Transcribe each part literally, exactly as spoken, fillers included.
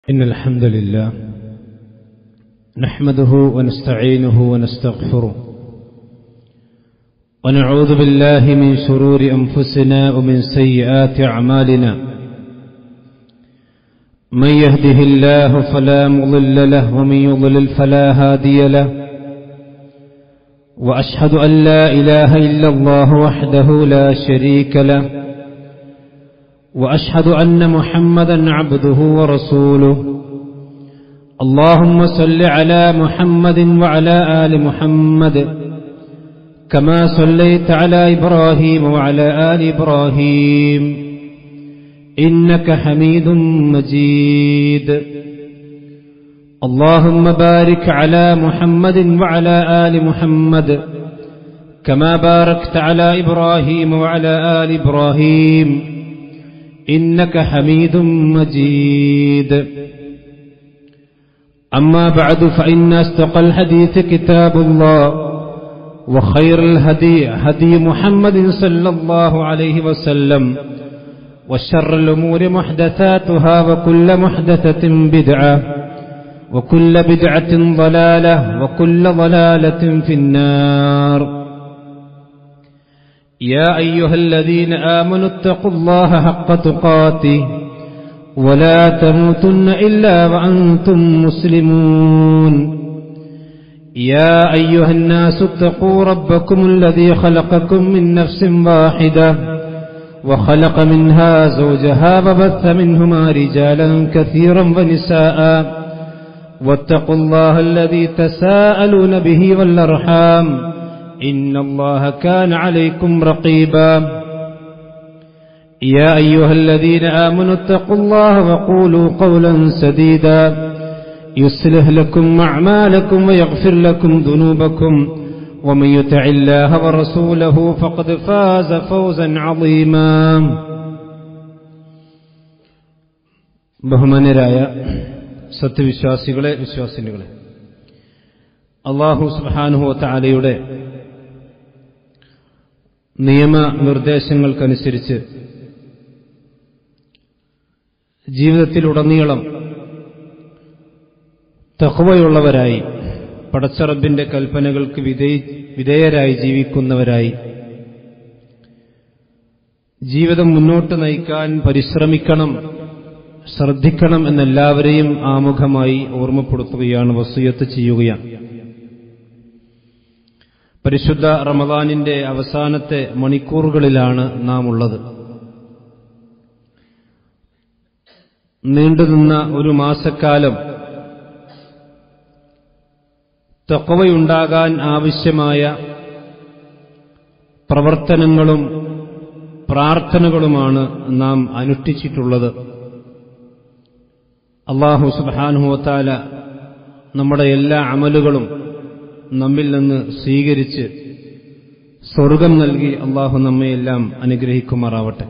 إن الحمد لله نحمده ونستعينه ونستغفره ونعوذ بالله من شرور أنفسنا ومن سيئات أعمالنا من يهده الله فلا مضل له ومن يضلل فلا هادي له وأشهد أن لا إله إلا الله وحده لا شريك له وأشهد أن محمدا عبده ورسوله اللهم صل على محمد وعلى آل محمد كما صليت على إبراهيم وعلى آل إبراهيم إنك حميد مجيد اللهم بارك على محمد وعلى آل محمد كما باركت على إبراهيم وعلى آل إبراهيم إنك حميد مجيد أما بعد فإن أصدق الحديث كتاب الله وخير الهدي هدي محمد صلى الله عليه وسلم وشر الأمور محدثاتها وكل محدثة بدعة وكل بدعة ضلالة وكل ضلالة في النار يا أيها الذين آمنوا اتقوا الله حق تقاته ولا تموتن إلا وأنتم مسلمون يا أيها الناس اتقوا ربكم الذي خلقكم من نفس واحدة وخلق منها زوجها وبث منهما رجالا كثيرا ونساء واتقوا الله الذي تساءلون به والأرحام إن الله كان عليكم رقيبا يا أيها الذين آمنوا اتقوا الله وقولوا قولا سديدا يصلح لكم أعمالكم ويغفر لكم ذنوبكم ومن يطع الله ورسوله فقد فاز فوزا عظيما ബഹുമാന്യരായ സത്യവിശ്വാസികളെ വിശ്വാസിനികളെ അല്ലാഹു സുബ്ഹാനഹു വ തആലയുടെ നിയമനിർദ്ദേശങ്ങൾക്കനുസരിച്ച് ജീവിതത്തിലുടനീളം തഖ്വയുള്ളവരായി പടച്ചറബിന്റെ കൽപ്പനകൾക്ക് വിധേയരായി ജീവിക്കുന്നവരായി ജീവിതം മുന്നോട്ട് നയിക്കാൻ പരിശ്രമിക്കണം, ശ്രദ്ധിക്കണം എന്നെല്ലാവരെയും ആമുഖമായി ഓർമ്മപ്പെടുത്തുകയാണ്, വസിയത്ത് ചെയ്യുകയാണ്. പരിശുദ്ധ റമദാനിന്റെ അവസാനത്തെ മണിക്കൂറുകളിലാണ് നാം ഉള്ളത്. നീണ്ടുനിന്ന ഒരു മാസക്കാലം തഖ്വയുണ്ടാകാൻ ആവശ്യമായ പ്രവർത്തനങ്ങളും പ്രാർത്ഥനകളുമാണ് നാം അനുഷ്ഠിച്ചിട്ടുള്ളത്. അല്ലാഹു സുബ്ഹാനഹു വ തആല നമ്മുടെ എല്ലാ അമലുകളും നമ്മിൽ നിന്ന് സ്വീകരിച്ച് സ്വർഗം നൽകി അല്ലാഹു നമ്മയെല്ലാം അനുഗ്രഹിക്കുമാറാവട്ടെ.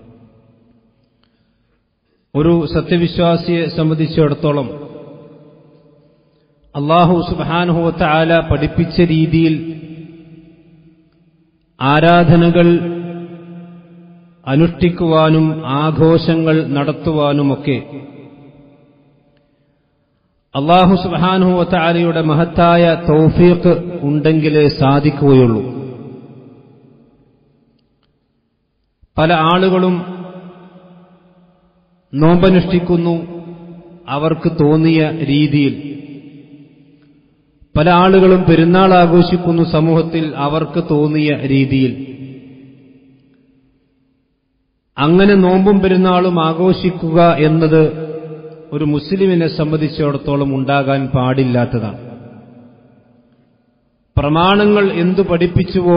ഒരു സത്യവിശ്വാസിയെ സംബന്ധിച്ചിടത്തോളം അല്ലാഹു സുബ്ഹാനഹു വ തആല പഠിപ്പിച്ച രീതിയിൽ ആരാധനകൾ അനുഷ്ഠിക്കുവാനും ആഘോഷങ്ങൾ നടത്തുവാനുമൊക്കെ അല്ലാഹു സുബ്ഹാനഹു വ തആലയുടെ മഹത്തായ തൗഫീഖ് ഉണ്ടെങ്കിലേ സാധിക്കുകയുള്ളൂ. പല ആളുകളും നോമ്പനുഷ്ഠിക്കുന്നു അവർക്ക് തോന്നിയ രീതിയിൽ, പല ആളുകളും പെരുന്നാൾ ആഘോഷിക്കുന്നു സമൂഹത്തിൽ അവർക്ക് തോന്നിയ രീതിയിൽ. അങ്ങനെ നോമ്പും പെരുന്നാളും ആഘോഷിക്കുക എന്നത് ഒരു മുസ്ലിമിനെ സംബന്ധിച്ചിടത്തോളം ഉണ്ടാകാൻ പാടില്ലാത്തതാണ്. പ്രമാണങ്ങൾ എന്തു പഠിപ്പിച്ചുവോ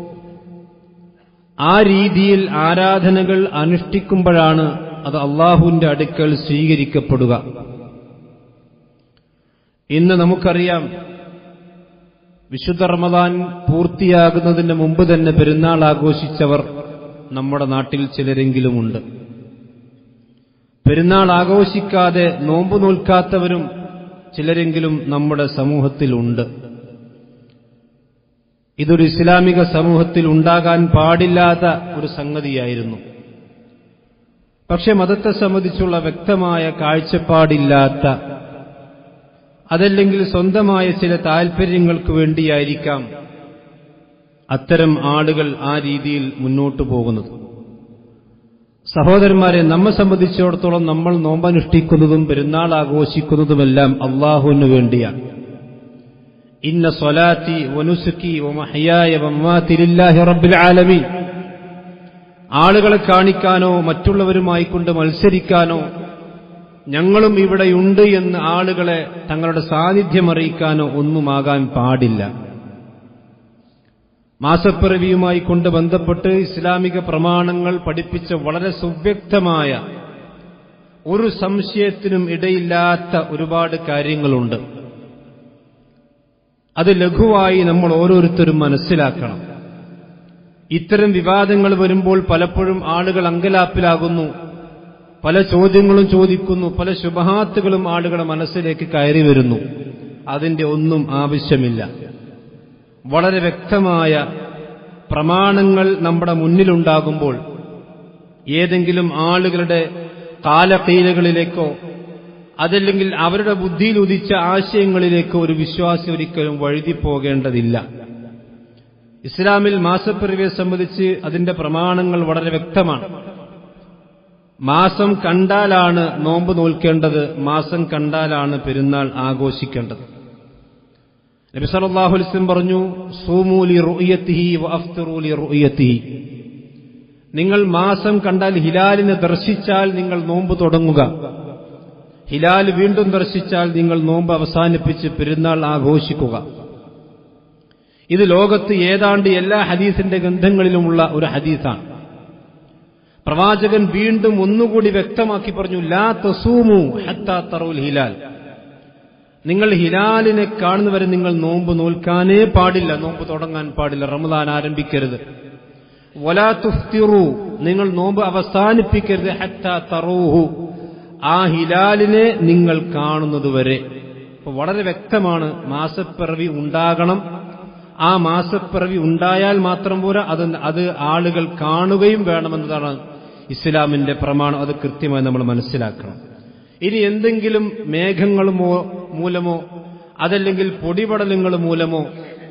ആ രീതിയിൽ ആരാധനകൾ അനുഷ്ഠിക്കുമ്പോഴാണ് അത് അല്ലാഹുവിന്റെ അടുക്കൽ സ്വീകരിക്കപ്പെടുക. ഇന്ന് നമുക്കറിയാം, വിശുദ്ധ റമദാൻ പൂർത്തിയാകുന്നതിന് മുമ്പ് തന്നെ പെരുന്നാൾ ആഘോഷിച്ചവർ നമ്മുടെ നാട്ടിൽ ചിലരെങ്കിലുമുണ്ട്. പെരുന്നാൾ ആഘോഷിക്കാതെ നോമ്പ് നോൽക്കാത്തവരും ചിലരെങ്കിലും നമ്മുടെ സമൂഹത്തിലുണ്ട്. ഇതൊരു ഇസ്ലാമിക സമൂഹത്തിൽ ഉണ്ടാകാൻ പാടില്ലാത്ത ഒരു സംഗതിയായിരുന്നു. പക്ഷെ മതത്തെ സംബന്ധിച്ചുള്ള വ്യക്തമായ കാഴ്ചപ്പാടില്ലാത്ത, അതല്ലെങ്കിൽ സ്വന്തമായ ചില താൽപര്യങ്ങൾക്ക് വേണ്ടിയായിരിക്കാം അത്തരം ആളുകൾ ആ രീതിയിൽ മുന്നോട്ടു പോകുന്നത്. സഹോദരന്മാരെ, നമ്മെ സംബന്ധിച്ചിടത്തോളം നമ്മൾ നോമ്പനുഷ്ഠിക്കുന്നതും പെരുന്നാൾ ആഘോഷിക്കുന്നതുമെല്ലാം അള്ളാഹുവിനു വേണ്ടിയാണ്. ഇന്ന സ്വലാത്തി വനുസുക്കി വമഹ്യായ വമമാതി ലില്ലാഹി റബ്ബിൽ ആലമീൻ. ആളുകളെ കാണിക്കാനോ മറ്റുള്ളവരുമായി കൊണ്ട് മത്സരിക്കാനോ ഞങ്ങളും ഇവിടെയുണ്ട് എന്ന് ആളുകളെ തങ്ങളുടെ സാന്നിധ്യം അറിയിക്കാനോ ഒന്നുമാകാൻ പാടില്ല. മാസപ്പിറവിയുമായി കൊണ്ട് ബന്ധപ്പെട്ട് ഇസ്ലാമിക പ്രമാണങ്ങൾ പഠിപ്പിച്ച വളരെ സുവ്യക്തമായ, ഒരു സംശയത്തിനും ഇടയില്ലാത്ത ഒരുപാട് കാര്യങ്ങളുണ്ട്. അത് ലഘുവായി നമ്മൾ ഓരോരുത്തരും മനസ്സിലാക്കണം. ഇത്തരം വിവാദങ്ങൾ വരുമ്പോൾ പലപ്പോഴും ആളുകൾ അങ്കലാപ്പിലാകുന്നു, പല ചോദ്യങ്ങളും ചോദിക്കുന്നു, പല ശുബഹാത്തുകളും ആളുകളുടെ മനസ്സിലേക്ക് കയറി വരുന്നു. അതിന്റെ ഒന്നും ആവശ്യമില്ല. വളരെ വ്യക്തമായ പ്രമാണങ്ങൾ നമ്മുടെ മുന്നിലുണ്ടാകുമ്പോൾ ഏതെങ്കിലും ആളുകളുടെ കാലകീലകളിലേക്കോ അതല്ലെങ്കിൽ അവരുടെ ബുദ്ധിയിൽ ഉദിച്ച ആശയങ്ങളിലേക്കോ ഒരു വിശ്വാസി ഒരിക്കലും വഴുതിപ്പോകേണ്ടതില്ല. ഇസ്ലാമിൽ മാസപ്പിറവിയെ സംബന്ധിച്ച് അതിന്റെ പ്രമാണങ്ങൾ വളരെ വ്യക്തമാണ്. മാസം കണ്ടാലാണ് നോമ്പ് നോൽക്കേണ്ടത്, മാസം കണ്ടാലാണ് പെരുന്നാൾ ആഘോഷിക്കേണ്ടത്. നബി സല്ലല്ലാഹു അലൈഹി വസല്ലം പറഞ്ഞു, സൂമൂ ലി റുഅയതിഹി വഅഫ്തിറൂ ലി റുഅയതിഹി. നിങ്ങൾ മാസം കണ്ടാൽ, ഹിലാലിനെ ദർശിച്ചാൽ നിങ്ങൾ നോമ്പ് തുടങ്ങുക. ഹിലാൽ വീണ്ടും ദർശിച്ചാൽ നിങ്ങൾ നോമ്പ് അവസാനിപ്പിച്ച് പെരുന്നാൾ ആഘോഷിക്കുക. ഇത് ലോകത്ത് ഏതാണ്ട് എല്ലാ ഹദീസിന്റെ ഗ്രന്ഥങ്ങളിലുമുള്ള ഒരു ഹദീസാണ്. പ്രവാചകൻ വീണ്ടും ഒന്നുകൂടി വ്യക്തമാക്കി പറഞ്ഞു, ലാ തസൂമു ഹത്താ തറൗൽ ഹിലാൽ. നിങ്ങൾ ഹിലാലിനെ കാണുന്നവരെ നിങ്ങൾ നോമ്പ് നോൽക്കാനേ പാടില്ല, നോമ്പ് തുടങ്ങാൻ പാടില്ല, റമദാൻ ആരംഭിക്കരുത്. വലാ തുഫ്തിറു, നിങ്ങൾ നോമ്പ് അവസാനിപ്പിക്കരുത്, ഹത്താ തറൂഹു, ആ ഹിലാലിനെ നിങ്ങൾ കാണുന്നതുവരെ. അപ്പോൾ വളരെ വ്യക്തമാണ്, മാസപ്പിറവി ഉണ്ടാകണം. ആ മാസപ്പിറവി ഉണ്ടായാൽ മാത്രം പോരാ, അത് അത് ആളുകൾ കാണുകയും വേണമെന്നതാണ് ഇസ്ലാമിന്റെ പ്രമാണം. അത് കൃത്യമായി നമ്മൾ മനസ്സിലാക്കണം. ഇനി എന്തെങ്കിലും മേഘങ്ങളുമോ മൂലമോ അതല്ലെങ്കിൽ പൊടിപടലങ്ങൾ മൂലമോ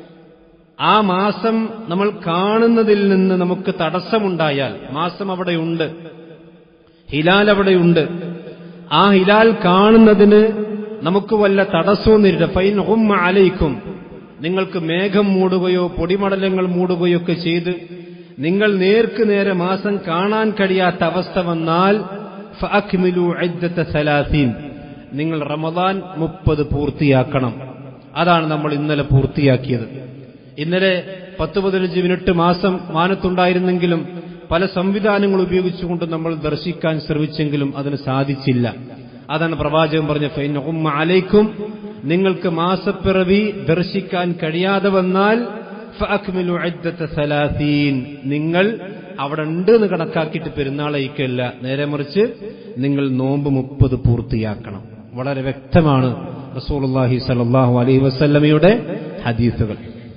ആ മാസം നമ്മൾ കാണുന്നതിൽ നിന്ന് നമുക്ക് തടസ്സമുണ്ടായാൽ, മാസം അവിടെയുണ്ട്, ഹിലാൽ അവിടെയുണ്ട്, ആ ഹിലാൽ കാണുന്നതിന് നമുക്ക് വല്ല തടസ്സവും നേരിട, ഫൈൻ ഹും അലൈക്കും, നിങ്ങൾക്ക് മേഘം മൂടുകയോ പൊടിമടലങ്ങൾ മൂടുകയോ ഒക്കെ ചെയ്ത് നിങ്ങൾ നേർക്ക് നേരെ മാസം കാണാൻ കഴിയാത്ത അവസ്ഥ വന്നാൽ ഫഅക്മിലു ഇദ്ദത സലാസീൻ, നിങ്ങൾ റമദാൻ മുപ്പത് പൂർത്തിയാക്കണം. അതാണ് നമ്മൾ ഇന്നലെ പൂർത്തിയാക്കിയത്. ഇന്നലെ പത്ത് പതിനഞ്ച് മിനിറ്റ് മാസം മാനത്തുണ്ടായിരുന്നെങ്കിലും പല സംവിധാനങ്ങൾ ഉപയോഗിച്ചുകൊണ്ട് നമ്മൾ ദർശിക്കാൻ ശ്രമിച്ചെങ്കിലും അതിന് സാധിച്ചില്ല. അതാണ് പ്രവാചകൻ പറഞ്ഞ ഫൈൻ ഉമ്മ അലൈക്കും, നിങ്ങൾക്ക് മാസപ്പിറവി ദർശിക്കാൻ കഴിയാതെ വന്നാൽ ഫഅക്മിലു ഇദ്ദത സലാസീൻ, നിങ്ങൾ അവിടെ ഉണ്ട് എന്ന് കണക്കാക്കിയിട്ട് പെരുന്നാൾ അയക്കല്ല, നേരെ മറിച്ച് നിങ്ങൾ നോമ്പ് മുപ്പത് പൂർത്തിയാക്കണം. വളരെ വ്യക്തമാണ് റസൂലുള്ളാഹി സ്വല്ലല്ലാഹു അലൈഹി വസല്ലമയുടെ ഹദീസുകൾ.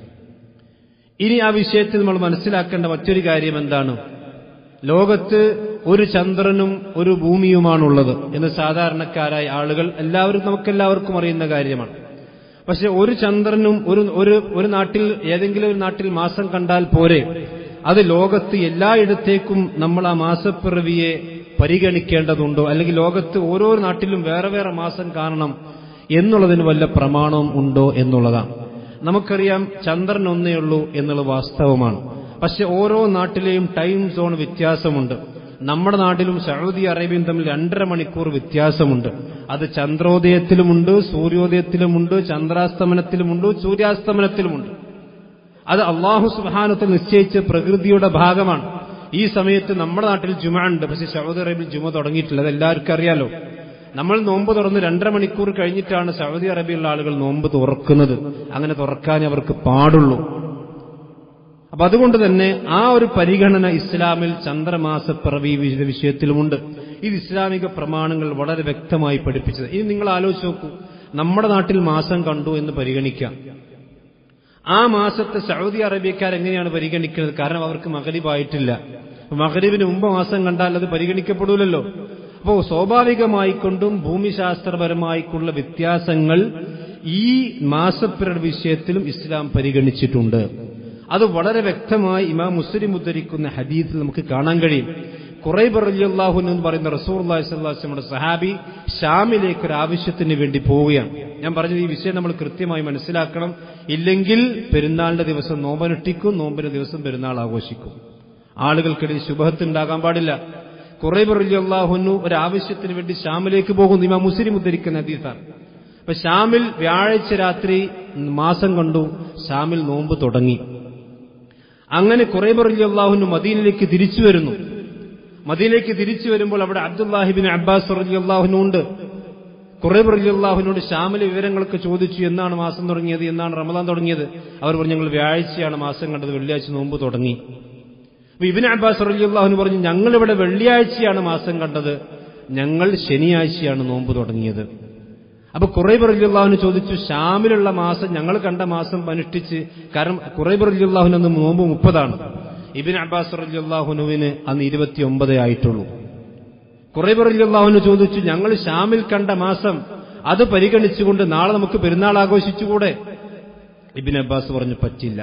ഇനി ആ വിഷയത്തിൽ നമ്മൾ മനസ്സിലാക്കേണ്ട മറ്റൊരു കാര്യം എന്താണ്? ലോകത്ത് ഒരു ചന്ദ്രനും ഒരു ഭൂമിയുമാണുള്ളത് എന്ന് സാധാരണക്കാരായ ആളുകൾ എല്ലാവരും നമുക്കെല്ലാവർക്കും അറിയുന്ന കാര്യമാണ്. പക്ഷെ ഒരു ചന്ദ്രനും ഒരു ഒരു ഒരു നാട്ടിൽ ഏതെങ്കിലും ഒരു നാട്ടിൽ മാസം കണ്ടാൽ പോരെ, അത് ലോകത്ത് എല്ലായിടത്തേക്കും നമ്മൾ ആ മാസപ്പിറവിയെ പരിഗണിക്കേണ്ടതുണ്ടോ? അല്ലെങ്കിൽ ലോകത്ത് ഓരോ നാട്ടിലും വേറെ വേറെ മാസം കാണണം എന്നുള്ളതിന് വല്ല പ്രമാണവും ഉണ്ടോ എന്നുള്ളതാണ്. നമുക്കറിയാം ചന്ദ്രൻ ഒന്നേ ഉള്ളൂ എന്നുള്ളത് വാസ്തവമാണ്. പക്ഷെ ഓരോ നാട്ടിലെയും ടൈം സോൺ വ്യത്യാസമുണ്ട്. നമ്മുടെ നാട്ടിലും സൗദി അറേബ്യയും തമ്മിൽ രണ്ടര മണിക്കൂർ വ്യത്യാസമുണ്ട്. അത് ചന്ദ്രോദയത്തിലുമുണ്ട്, സൂര്യോദയത്തിലുമുണ്ട്, ചന്ദ്രാസ്തമനത്തിലുമുണ്ട്, സൂര്യാസ്തമനത്തിലുമുണ്ട്. അത് അള്ളാഹു സുബ്ഹാനഹു നിശ്ചയിച്ച പ്രകൃതിയുടെ ഭാഗമാണ്. ഈ സമയത്ത് നമ്മുടെ നാട്ടിൽ ജുമ ഉണ്ട്, പക്ഷെ സൗദി അറേബ്യയിൽ ജുമ തുടങ്ങിയിട്ടില്ല. അത് എല്ലാവർക്കും അറിയാലോ. നമ്മൾ നോമ്പ് തുറന്ന് രണ്ടര മണിക്കൂർ കഴിഞ്ഞിട്ടാണ് സൗദി അറേബ്യയിലുള്ള ആളുകൾ നോമ്പ് തുറക്കുന്നത്. അങ്ങനെ തുറക്കാനേ അവർക്ക് പാടുള്ളൂ. അപ്പൊ അതുകൊണ്ട് തന്നെ ആ ഒരു പരിഗണന ഇസ്ലാമിൽ ചന്ദ്രമാസപ്പിറവി വിഷയത്തിലുമുണ്ട്. ഇത് ഇസ്ലാമിക പ്രമാണങ്ങൾ വളരെ വ്യക്തമായി പഠിപ്പിച്ചത്. ഇനി നിങ്ങൾ ആലോചിച്ച് നോക്കൂ, നമ്മുടെ നാട്ടിൽ മാസം കണ്ടു എന്ന് പരിഗണിക്കാം. ആ മാസത്തെ സൗദി അറേബ്യക്കാർ എങ്ങനെയാണ് പരിഗണിക്കുന്നത്? കാരണം അവർക്ക് മഗ്‌രിബായിട്ടില്ല. മഗ്രിബിന് മുമ്പ് മാസം കണ്ടാൽ അത് പരിഗണിക്കപ്പെടൂലല്ലോ. അപ്പോൾ സ്വാഭാവികമായിക്കൊണ്ടും ഭൂമിശാസ്ത്രപരമായിക്കുള്ള വ്യത്യാസങ്ങൾ ഈ മാസപ്പിറയുടെ വിഷയത്തിലും ഇസ്ലാം പരിഗണിച്ചിട്ടുണ്ട്. അത് വളരെ വ്യക്തമായി ഇമാം മുസ്ലിം ഉദ്ധരിക്കുന്ന ഹദീസിൽ നമുക്ക് കാണാൻ കഴിയും. ഖുറൈബ് റളിയല്ലാഹു അൻഹു എന്ന് പറയുന്ന റസൂലുള്ളാഹി സ്വല്ലല്ലാഹു അലൈഹി വസല്ലമയുടെ സഹാബി ഷാമിലേക്ക് ഒരു ആവശ്യത്തിന് വേണ്ടി പോവുകയാണ്. ഞാൻ പറഞ്ഞത് ഈ വിഷയം നമ്മൾ കൃത്യമായി മനസ്സിലാക്കണം. ഇല്ലെങ്കിൽ പെരുന്നാളിന്റെ ദിവസം നോമ്പനുഷ്ഠിക്കും, നോമ്പിന്റെ ദിവസം പെരുന്നാൾ ആഘോഷിക്കും. ആളുകൾക്കിടയിൽ ശുബഹത്ത് ഉണ്ടാകാൻ പാടില്ല. ഖുറൈബ് റളിയല്ലാഹു അൻഹു ഒരു ആവശ്യത്തിന് വേണ്ടി ഷാമിലേക്ക് പോകുന്നു. ഇമാം മുസ്ലിം ഉദ്ധരിക്കുന്ന ഹദീസാണ്. അപ്പൊ ഷാമിൽ വ്യാഴാഴ്ച രാത്രി മാസം കണ്ടു, ഷാമിൽ നോമ്പ് തുടങ്ങി. അങ്ങനെ ഖുറൈബ് റളിയല്ലാഹു അൻഹു മദീനയിലേക്ക് തിരിച്ചു വരുന്നു. മദീനയിലേക്ക് തിരിച്ചു വരുമ്പോൾ അവിടെ അബ്ദുല്ലാഹിബ്നു അബ്ബാസ് റളിയല്ലാഹു അൻഹു ഉണ്ട്. ഖുറൈബ് റളിയല്ലാഹു അൻഹുവിനോട് ഷാമിലെ വിവരങ്ങളൊക്കെ ചോദിച്ചു. എന്നാണ് മാസം തുടങ്ങിയത്, എന്നാണ് റമദാൻ തുടങ്ങിയത്? അവർ പറഞ്ഞു, ഞങ്ങൾ വ്യാഴാഴ്ചയാണ് മാസം കണ്ടത്, വെള്ളിയാഴ്ച നോമ്പ് തുടങ്ങി. അപ്പൊ ഇബ്നു അബ്ബാസ് റളിയല്ലാഹു അൻഹു പറഞ്ഞു, ഞങ്ങളിവിടെ വെള്ളിയാഴ്ചയാണ് മാസം കണ്ടത്, ഞങ്ങൾ ശനിയാഴ്ചയാണ് നോമ്പ് തുടങ്ങിയത്. അപ്പൊ ഖുറൈബ് റളിയല്ലാഹു അൻഹു ചോദിച്ചു, ഷാമിലുള്ള മാസം ഞങ്ങൾ കണ്ട മാസം അനുഷ്ഠിച്ച്, കാരണം ഖുറൈബ് റളിയല്ലാഹു അൻഹു നോമ്പ് മുപ്പതാണ്, ഇബ്നു അബ്ബാസ് റളിയല്ലാഹു അൻഹുവിന് അന്ന് ഇരുപത്തിയൊമ്പതേ ആയിട്ടുള്ളൂ. ഖുറൈബ് റളിയല്ലാഹു അൻഹു ചോദിച്ചു, ഞങ്ങൾ ഷാമിൽ കണ്ട മാസം അത് പരിഗണിച്ചുകൊണ്ട് നാളെ നമുക്ക് പെരുന്നാൾ ആഘോഷിച്ചുകൂടെ? ഇബ്നു അബ്ബാസ് പറഞ്ഞു, പറ്റില്ല.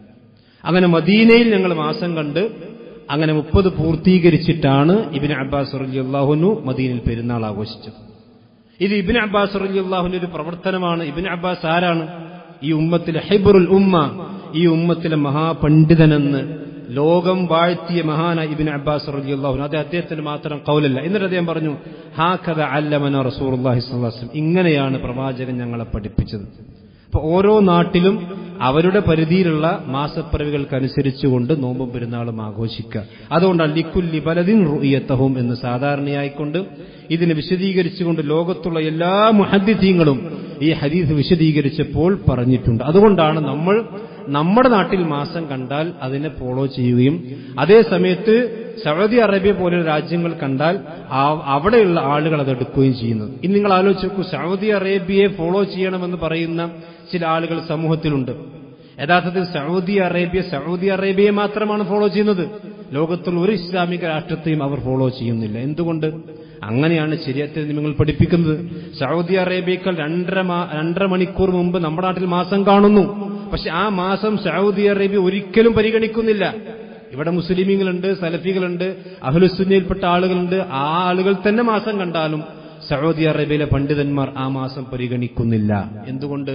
അങ്ങനെ മദീനയിൽ ഞങ്ങൾ മാസം കണ്ട് അങ്ങനെ മുപ്പത് പൂർത്തീകരിച്ചിട്ടാണ് ഇബ്നു അബ്ബാസ് റളിയല്ലാഹു അൻഹു മദീനയിൽ പെരുന്നാൾ ആഘോഷിച്ചത്. ഇത് ഇബ്നു അബ്ബാസ് റളിയല്ലാഹു അൻഹു ഒരു പ്രവർത്തനമാണ്. ഇബ്നു അബ്ബാസ് ആരാണ്? ഈ ഉമ്മത്തിലെ ഹിബ്റുൽ ഉമ്മ, ഈ ഉമ്മത്തിലെ മഹാപണ്ഡിതനെന്ന് ലോകം വാഴ്ത്തിയ മഹാനായ ഇബ്നു അബ്ബാസ് റളിയല്ലാഹു അൻഹു. അത് അദ്ദേഹത്തിന് മാത്രം ഖൗലല്ല. എന്നിട്ട് അദ്ദേഹം പറഞ്ഞു, ഹാകദ അല്ലമന റസൂലുള്ളാഹി സ്വല്ലല്ലാഹു അലൈഹി വസല്ലം, ഇങ്ങനെയാണ് പ്രവാചകൻ ഞങ്ങളെ പഠിപ്പിച്ചത്. അപ്പൊ ഓരോ നാട്ടിലും അവരുടെ പരിധിയിലുള്ള മാസപ്പിറവികൾക്കനുസരിച്ചുകൊണ്ട് നോമ്പും പെരുന്നാളും ആഘോഷിക്കുക. അതുകൊണ്ടാണ് ലിക്കുല്ലി ബലദിൻ റുഅയതഹും എന്ന് സാധാരണയായിക്കൊണ്ട് ഇതിനെ വിശദീകരിച്ചുകൊണ്ട് ലോകത്തുള്ള എല്ലാ മുഹദ്ദിഥീങ്ങളും ഈ ഹദീസ് വിശദീകരിച്ചപ്പോൾ പറഞ്ഞിട്ടുണ്ട്. അതുകൊണ്ടാണ് നമ്മൾ നമ്മുടെ നാട്ടിൽ മാസം കണ്ടാൽ അതിനെ ഫോളോ ചെയ്യുകയും അതേ സമയത്ത് സൗദി അറേബ്യ പോലുള്ള രാജ്യങ്ങൾ കണ്ടാൽ അവിടെയുള്ള ആളുകൾ അതെടുക്കുകയും ചെയ്യുന്നത്. ഇനി നിങ്ങൾ ആലോചിച്ച് നോക്കൂ, സൗദി അറേബ്യയെ ഫോളോ ചെയ്യണമെന്ന് പറയുന്ന ചില ആളുകൾ സമൂഹത്തിലുണ്ട്. യഥാർത്ഥത്തിൽ സൗദി അറേബ്യ സൗദി അറേബ്യയെ മാത്രമാണ് ഫോളോ ചെയ്യുന്നത്. ലോകത്തുള്ള ഒരു ഇസ്ലാമിക രാഷ്ട്രത്തെയും അവർ ഫോളോ ചെയ്യുന്നില്ല. എന്തുകൊണ്ട്? അങ്ങനെയാണ് ശരീഅത്തിൽ നിങ്ങൾ പഠിപ്പിക്കുന്നത്. സൗദി അറേബ്യക്കാൾ രണ്ടര രണ്ടര മണിക്കൂർ മുമ്പ് നമ്മുടെ നാട്ടിൽ മാസം കാണുന്നു. പക്ഷെ ആ മാസം സൗദി അറേബ്യ ഒരിക്കലും പരിഗണിക്കുന്നില്ല. ഇവിടെ മുസ്ലിമീങ്ങളുണ്ട്, സലഫികളുണ്ട്, അഹ്ലുസുന്നയിൽപ്പെട്ട ആളുകളുണ്ട്. ആ ആളുകൾ തന്നെ മാസം കണ്ടാലും സൗദി അറേബ്യയിലെ പണ്ഡിതന്മാർ ആ മാസം പരിഗണിക്കുന്നില്ല. എന്തുകൊണ്ട്?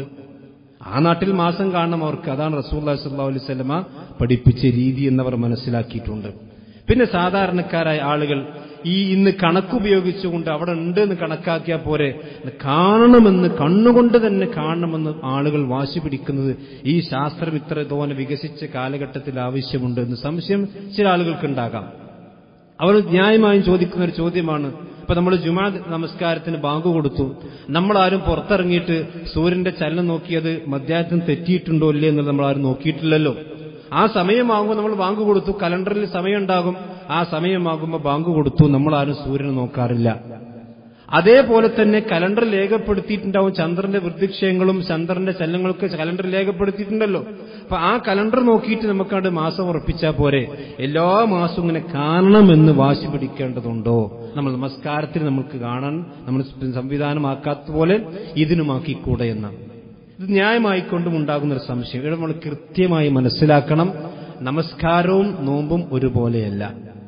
ആ നാട്ടിൽ മാസം കാണണം അവർക്ക്. അതാണ് റസൂലുള്ളാഹി സ്വല്ലല്ലാഹു അലൈഹി വസല്ലമ പഠിപ്പിച്ച രീതി എന്നവർ മനസ്സിലാക്കിയിട്ടുണ്ട്. പിന്നെ സാധാരണക്കാരായ ആളുകൾ ഈ ഇന്ന് കണക്കുപയോഗിച്ചുകൊണ്ട് അവിടെ ഉണ്ട് എന്ന് കണക്കാക്കിയാൽ പോരെ, കാണണമെന്ന് കണ്ണുകൊണ്ട് തന്നെ കാണണമെന്ന് ആളുകൾ വാശി പിടിക്കുന്നത് ഈ ശാസ്ത്രം ഇത്ര തോനെ വികസിച്ച കാലഘട്ടത്തിൽ ആവശ്യമുണ്ട് എന്ന് സംശയം ചില ആളുകൾക്കുണ്ടാകാം. അവർ ന്യായമായും ചോദിക്കുന്ന ഒരു ചോദ്യമാണ്. ഇപ്പൊ നമ്മൾ ജുമാ നമസ്കാരത്തിന് ബാങ്ക് കൊടുത്തു, നമ്മളാരും പുറത്തിറങ്ങിയിട്ട് സൂര്യന്റെ ചലനം നോക്കിയത് മധ്യാഹ്നത്തിന് തെറ്റിയിട്ടുണ്ടോ ഇല്ലേ എന്നുള്ളത് നമ്മളാരും നോക്കിയിട്ടില്ലല്ലോ. ആ സമയമാകുമ്പോൾ നമ്മൾ ബാങ്ക് കൊടുത്തു, കലണ്ടറിൽ സമയം ഉണ്ടാകും, ആ സമയമാകുമ്പോൾ ബാങ്ക് കൊടുത്തു, നമ്മളാരും സൂര്യനെ നോക്കാറില്ല. അതേപോലെ തന്നെ കലണ്ടർ രേഖപ്പെടുത്തിയിട്ടുണ്ടാവും ചന്ദ്രന്റെ വൃദ്ധിക്ഷയങ്ങളും ചന്ദ്രന്റെ ചലനങ്ങളൊക്കെ കലണ്ടർ രേഖപ്പെടുത്തിയിട്ടുണ്ടല്ലോ. അപ്പൊ ആ കലണ്ടർ നോക്കിയിട്ട് നമുക്കവിടെ മാസം ഉറപ്പിച്ചാൽ പോരെ? എല്ലാ മാസവും ഇങ്ങനെ കാണണമെന്ന് വാശി പിടിക്കേണ്ടതുണ്ടോ? നമ്മൾ നമസ്കാരത്തിന് നമുക്ക് കാണാൻ നമ്മൾ സംവിധാനമാക്കാത്ത പോലെ ഇതിനുമാക്കിക്കൂടെ എന്ന ഇത് ന്യായമായിക്കൊണ്ടും ഉണ്ടാകുന്നൊരു സംശയം. ഇവിടെ നമ്മൾ കൃത്യമായി മനസ്സിലാക്കണം, നമസ്കാരവും നോമ്പും ഒരുപോലെയല്ല.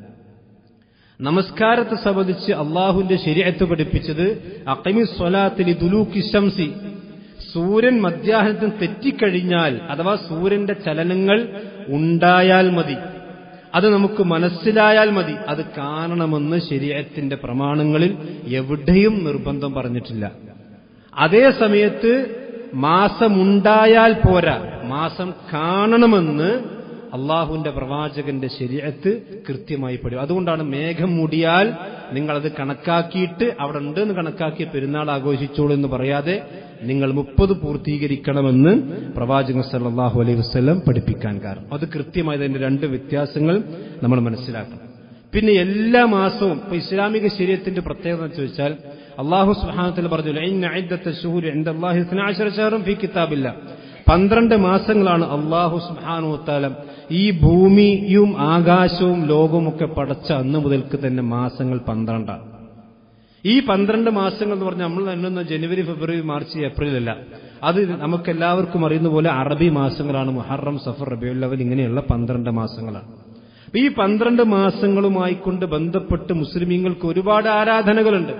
നമസ്കാരത്തെ സംബന്ധിച്ച് അള്ളാഹുവിന്റെ ശരീഅത്ത് പഠിപ്പിച്ചത് അഖിമിസ് സ്വലാത്തി ലിദുലൂക്കി ശംസി, സൂര്യൻ മധ്യാഹ്നത്തിന് തെറ്റിക്കഴിഞ്ഞാൽ അഥവാ സൂര്യന്റെ ചലനങ്ങൾ ഉണ്ടായാൽ മതി, അത് നമുക്ക് മനസ്സിലായാൽ മതി, അത് കാണണമെന്ന് ശരീഅത്തിന്റെ പ്രമാണങ്ങളിൽ എവിടെയും നിർബന്ധം പറഞ്ഞിട്ടില്ല. അതേ സമയത്ത് മാസമുണ്ടായാൽ പോരാ, മാസം കാണണമെന്ന് അള്ളാഹുവിന്റെ പ്രവാചകന്റെ ശരീഅത്ത് കൃത്യമായി പഠിക്കും. അതുകൊണ്ടാണ് മേഘം മൂടിയാൽ നിങ്ങളത് കണക്കാക്കിയിട്ട് അവിടെ ഉണ്ടെന്ന് കണക്കാക്കി പെരുന്നാൾ ആഘോഷിച്ചോളൂ എന്ന് പറയാതെ നിങ്ങൾ മുപ്പത് പൂർത്തീകരിക്കണമെന്ന് പ്രവാചകൻ സല്ലല്ലാഹു അലൈഹി വസല്ലം പഠിപ്പിക്കാൻ കാരണം. അത് കൃത്യമായി അതിന്റെ രണ്ട് വ്യത്യാസങ്ങൾ നമ്മൾ മനസ്സിലാക്കണം. പിന്നെ എല്ലാ മാസവും ഇപ്പൊ ഇസ്ലാമിക ശരീഅത്തിന്റെ പ്രത്യേകത എന്ന് ചോദിച്ചാൽ അല്ലാഹു സുബ്ഹാനഹു വ തആല പറഞ്ഞു, ഇന്ന ഇദ്ദത്ത ശുഹൂരി ഇൻദല്ലാഹി ഇത്നാ അശറ ശഹറൻ ഫീ കിതാബില്ലാഹ്, പന്ത്രണ്ട് മാസങ്ങളാണ് അല്ലാഹു സുബ്ഹാനഹു വ തആല ഈ ഭൂമിയും ആകാശവും ലോകവും ഒക്കെ പടച്ച അന്ന് മുതൽക്ക് തന്നെ മാസങ്ങൾ പന്ത്രണ്ടാണ്. ഈ പന്ത്രണ്ട് മാസങ്ങൾ എന്ന് പറഞ്ഞാൽ നമ്മൾ എണ്ണുന്ന ജനുവരി, ഫെബ്രുവരി, മാർച്ച്, ഏപ്രിൽ അല്ല. അത് നമുക്കെല്ലാവർക്കും അറിയുന്ന പോലെ അറബി മാസങ്ങളാണ്. മുഹറം, സഫർ, റബീഉൽ അവ്വൽ ഇങ്ങനെയുള്ള പന്ത്രണ്ട് മാസങ്ങളാണ്. ഈ പന്ത്രണ്ട് മാസങ്ങളുമായി കൊണ്ട് ബന്ധപ്പെട്ട് മുസ്ലിമീങ്ങൾക്ക് ഒരുപാട് ആരാധനകളുണ്ട്.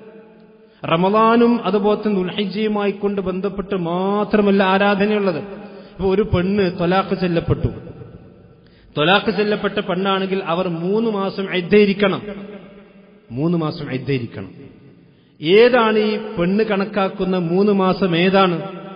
റമളാനും അതുപോലെ തന്നെ ദുൽഹിജ്ജയുമായി കൊണ്ട് ബന്ധപ്പെട്ട് മാത്രമല്ല ആരാധനയുള്ളത്. ഇപ്പൊ ഒരു പെണ്ണ് ത്വലാഖ് ചെല്ലപ്പെട്ടു. ത്വലാഖ് ചെല്ലപ്പെട്ട പെണ്ണാണെങ്കിൽ അവർ മൂന്ന് മാസം ഇദ്ദയിരിക്കണം. മൂന്ന് മാസം ഇദ്ദയിരിക്കണം. ഏതാണ് ഈ പെണ്ണ് കണക്കാക്കുന്ന മൂന്ന് മാസം? ഏതാണ്?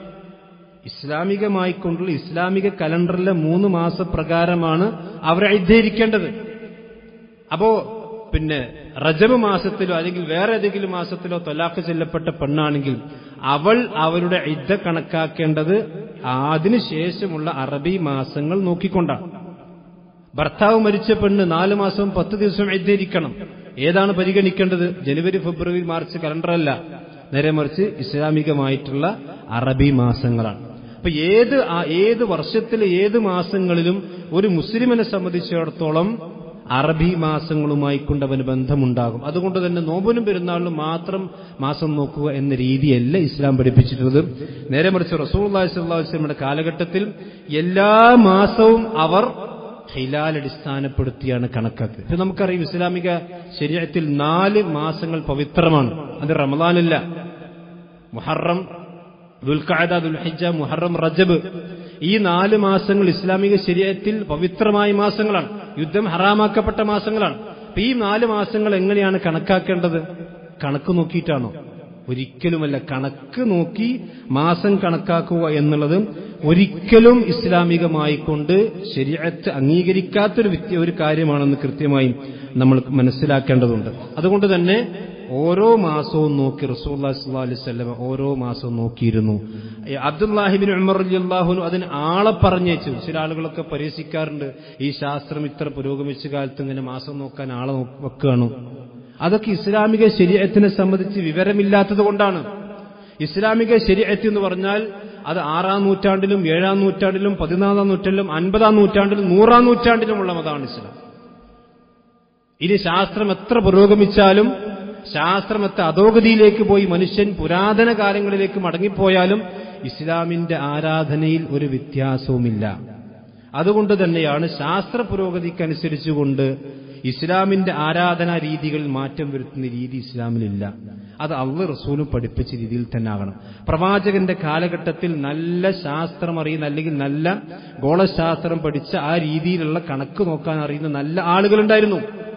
ഇസ്ലാമികമായിക്കൊണ്ടുള്ള ഇസ്ലാമിക കലണ്ടറിലെ മൂന്ന് മാസപ്രകാരമാണ് അവർ ഇദ്ദയിരിക്കേണ്ടത്. അപ്പോ പിന്നെ റജബ് മാസത്തിലോ അല്ലെങ്കിൽ വേറെ ഏതെങ്കിലും മാസത്തിലോ ത്വലാഖ് ചെല്ലപ്പെട്ട പെണ്ണാണെങ്കിൽ അവൾ അവരുടെ ഇദ്ദ കണക്കാക്കേണ്ടത് അതിനുശേഷമുള്ള അറബി മാസങ്ങൾ നോക്കിക്കൊണ്ടാണ്. ഭർത്താവ് മരിച്ച പെണ്ണ് നാല് മാസവും പത്ത് ദിവസവും ഇദ്ദയിരിക്കണം. ഏതാണ് പരിഗണിക്കേണ്ടത്? ജനുവരി, ഫെബ്രുവരി, മാർച്ച് കലണ്ടറല്ല, നേരെ മറിച്ച് ഇസ്ലാമികമായിട്ടുള്ള അറബി മാസങ്ങളാണ്. അപ്പൊ ഏത് ഏത് വർഷത്തിലെ ഏത് മാസങ്ങളിലും ഒരു മുസ്ലിമിനെ സംബന്ധിച്ചിടത്തോളം അറബി മാസങ്ങളുമായി കൊണ്ട് അവന് ബന്ധമുണ്ടാകും. അതുകൊണ്ട് തന്നെ നോമ്പിനും പെരുന്നാളിനും മാത്രം മാസം നോക്കുക എന്ന രീതിയല്ല ഇസ്ലാം പഠിപ്പിച്ചിട്ടുള്ളത്. നേരെ മറിച്ച് റസൂലുള്ളാഹി സ്വല്ലല്ലാഹു അലൈഹി വസല്ലമയുടെ കാലഘട്ടത്തിൽ എല്ലാ മാസവും അവർ ഹിലാൽ അടിസ്ഥാനപ്പെടുത്തിയാണ് കണക്കാക്കുക. ഇപ്പൊ നമുക്കറിയാം ഇസ്ലാമിക ശരീഅത്തിൽ നാല് മാസങ്ങൾ പവിത്രമാണ്. അത് റമളാനല്ല, മുഹറം, ദുൽഖഅദ, ദുൽഹിജ്ജ, മുഹറം, റജബ്, ഈ നാല് മാസങ്ങൾ ഇസ്ലാമിക ശരീഅത്തിൽ പവിത്രമായ മാസങ്ങളാണ്. യുദ്ധം ഹറാമാക്കപ്പെട്ട മാസങ്ങളാണ്. അപ്പൊ ഈ നാല് മാസങ്ങൾ എങ്ങനെയാണ് കണക്കാക്കേണ്ടത്? കണക്ക് നോക്കിയിട്ടാണോ? ഒരിക്കലുമല്ല. കണക്ക് നോക്കി മാസം കണക്കാക്കുക എന്നുള്ളത് ഒരിക്കലും ഇസ്ലാമികമായി കൊണ്ട് ശരീഅത്ത് അംഗീകരിക്കാത്തൊരു ഒരു കാര്യമാണെന്ന് കൃത്യമായി നമ്മൾ മനസ്സിലാക്കേണ്ടതുണ്ട്. അതുകൊണ്ട് തന്നെ ഓരോ മാസവും നോക്കി റസൂലുള്ളാഹി സ്വല്ലല്ലാഹു അലൈഹി വസല്ലം ഓരോ മാസവും നോക്കിയിരുന്നു. അബ്ദുല്ലാഹി ഇബ്നു ഉമർ റളിയല്ലാഹു അൻഹു അതിന് ആളെ പറഞ്ഞേച്ചു. ചില ആളുകളൊക്കെ പരിഹസിക്കാറുണ്ട്, ഈ ശാസ്ത്രം ഇത്ര പുരോഗമിച്ച കാലത്ത് ഇങ്ങനെ മാസം നോക്കാൻ ആളെ വെക്കുകയാണ്. അതൊക്കെ ഇസ്ലാമിക ശരീഅത്തിനെ സംബന്ധിച്ച് വിവരമില്ലാത്തത് കൊണ്ടാണ്. ഇസ്ലാമിക ശരീഅത്ത് എന്ന് പറഞ്ഞാൽ അത് ആറാം നൂറ്റാണ്ടിലും ഏഴാം നൂറ്റാണ്ടിലും പതിനാലാം നൂറ്റാണ്ടിലും അൻപതാം നൂറ്റാണ്ടിലും നൂറാം നൂറ്റാണ്ടിലുമുള്ള മതമാണ് ഇസ്ലാം. ഇനി ശാസ്ത്രം എത്ര പുരോഗമിച്ചാലും, ശാസ്ത്രം എത്ര അധോഗതിയിലേക്ക് പോയി മനുഷ്യൻ പുരാതന കാലങ്ങളിലേക്ക് മടങ്ങിപ്പോയാലും ഇസ്ലാമിന്റെ ആരാധനയിൽ ഒരു വ്യത്യാസവുമില്ല. അതുകൊണ്ട് തന്നെയാണ് ശാസ്ത്ര പുരോഗതിക്കനുസരിച്ചുകൊണ്ട് ഇസ്ലാമിന്റെ ആരാധനാ രീതികളിൽ മാറ്റം വരുത്തുന്ന രീതി ഇസ്ലാമിലില്ല. അത് അള്ളാഹു റസൂലും പഠിപ്പിച്ച രീതിയിൽ തന്നെ ആകണം. പ്രവാചകന്റെ കാലഘട്ടത്തിൽ നല്ല ശാസ്ത്രം അറിയുന്ന അല്ലെങ്കിൽ നല്ല ഗോളശാസ്ത്രം പഠിച്ച ആ രീതിയിലുള്ള കണക്ക് നോക്കാൻ അറിയുന്ന നല്ല ആളുകളുണ്ടായിരുന്നു.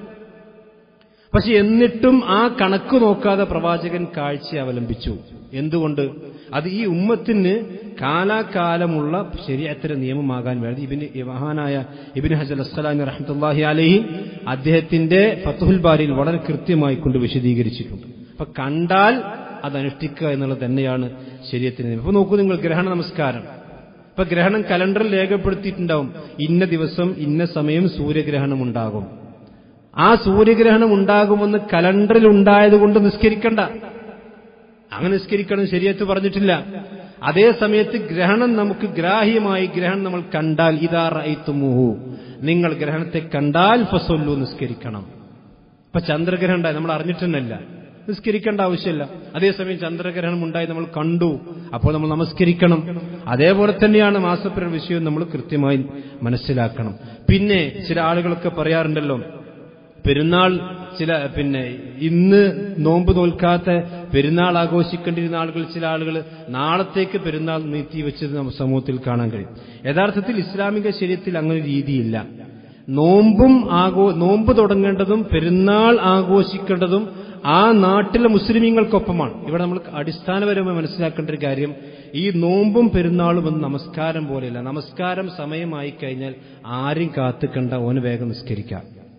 പക്ഷെ എന്നിട്ടും ആ കണക്ക് നോക്കാതെ പ്രവാചകൻ കാഴ്ച അവലംബിച്ചു. എന്തുകൊണ്ട്? അത് ഈ ഉമ്മത്തിന് കാലാകാലമുള്ള ശരീഅത്തിന്റെ നിയമമാകാൻ വേണ്ടി ഇബ്നു മഹാനായ ഇബ്നു ഹജർ അസ്സലാനി റഹ്മത്തുള്ളാഹി അലൈഹി അദ്ദേഹത്തിന്റെ ഫത്ഹുൽ ബാരിയിൽ വളരെ കൃത്യമായി കൊണ്ട് വിശദീകരിച്ചിട്ടുണ്ട്. അപ്പൊ കണ്ടാൽ അത് അനുഷ്ഠിക്കുക എന്നുള്ളത് തന്നെയാണ് ശരീഅത്തിന്റെ നിയമം. അപ്പൊ നോക്കൂ നിങ്ങൾ, ഗ്രഹണ നമസ്കാരം. ഇപ്പൊ ഗ്രഹണം കലണ്ടറിൽ രേഖപ്പെടുത്തിയിട്ടുണ്ടാവും, ഇന്ന ദിവസം ഇന്ന സമയം സൂര്യഗ്രഹണം ഉണ്ടാകും. ആ സൂര്യഗ്രഹണം ഉണ്ടാകുമെന്ന് കലണ്ടറിൽ ഉണ്ടായതുകൊണ്ട് നിസ്കരിക്കണ്ട, അങ്ങനെ നിസ്കരിക്കണം ശരീഅത്ത് പറഞ്ഞിട്ടില്ല. അതേ സമയത്ത് ഗ്രഹണം നമുക്ക് ഗ്രാഹ്യമായി ഗ്രഹണം നമ്മൾ കണ്ടാൽ, ഇദാ റഅയ്തുമൂഹു, നിങ്ങൾ ഗ്രഹണത്തെ കണ്ടാൽ ഫസല്ലു, നിസ്കരിക്കണം. ഇപ്പൊ ചന്ദ്രഗ്രഹണം ഉണ്ടായി നമ്മൾ അറിഞ്ഞിട്ടല്ല, നിസ്കരിക്കേണ്ട ആവശ്യമില്ല. അതേസമയം ചന്ദ്രഗ്രഹണം ഉണ്ടായി നമ്മൾ കണ്ടു, അപ്പോൾ നമ്മൾ നമസ്കരിക്കണം. അതേപോലെ തന്നെയാണ് മാസപ്പിറ വിഷയം നമ്മൾ കൃത്യമായി മനസ്സിലാക്കണം. പിന്നെ ചില ആളുകളൊക്കെ പറയാറുണ്ടല്ലോ, പെരുന്നാൾ ചില പിന്നെ ഇന്ന് നോമ്പ് നോൽക്കാത്ത പെരുന്നാൾ ആഘോഷിക്കേണ്ടിരുന്ന ആളുകൾ, ചില ആളുകൾ നാളത്തേക്ക് പെരുന്നാൾ നീട്ടിവെച്ചത് നമ്മുടെ സമൂഹത്തിൽ കാണാൻ കഴിയും. യഥാർത്ഥത്തിൽ ഇസ്ലാമിക ശരീഅത്തിൽ അങ്ങനെ രീതിയില്ല. നോമ്പും ആഘോ നോമ്പ് തുടങ്ങേണ്ടതും പെരുന്നാൾ ആഘോഷിക്കേണ്ടതും ആ നാട്ടിലെ മുസ്ലിമീങ്ങൾക്കൊപ്പമാണ്. ഇവിടെ നമ്മൾ അടിസ്ഥാനപരമായി മനസ്സിലാക്കേണ്ട ഒരു കാര്യം, ഈ നോമ്പും പെരുന്നാളും എന്ന് നമസ്കാരം പോലെയല്ല. നമസ്കാരം സമയമായി കഴിഞ്ഞാൽ ആരും കാത്തുക്കണ്ട, ഓന് വേഗം നിസ്കരിക്കാം.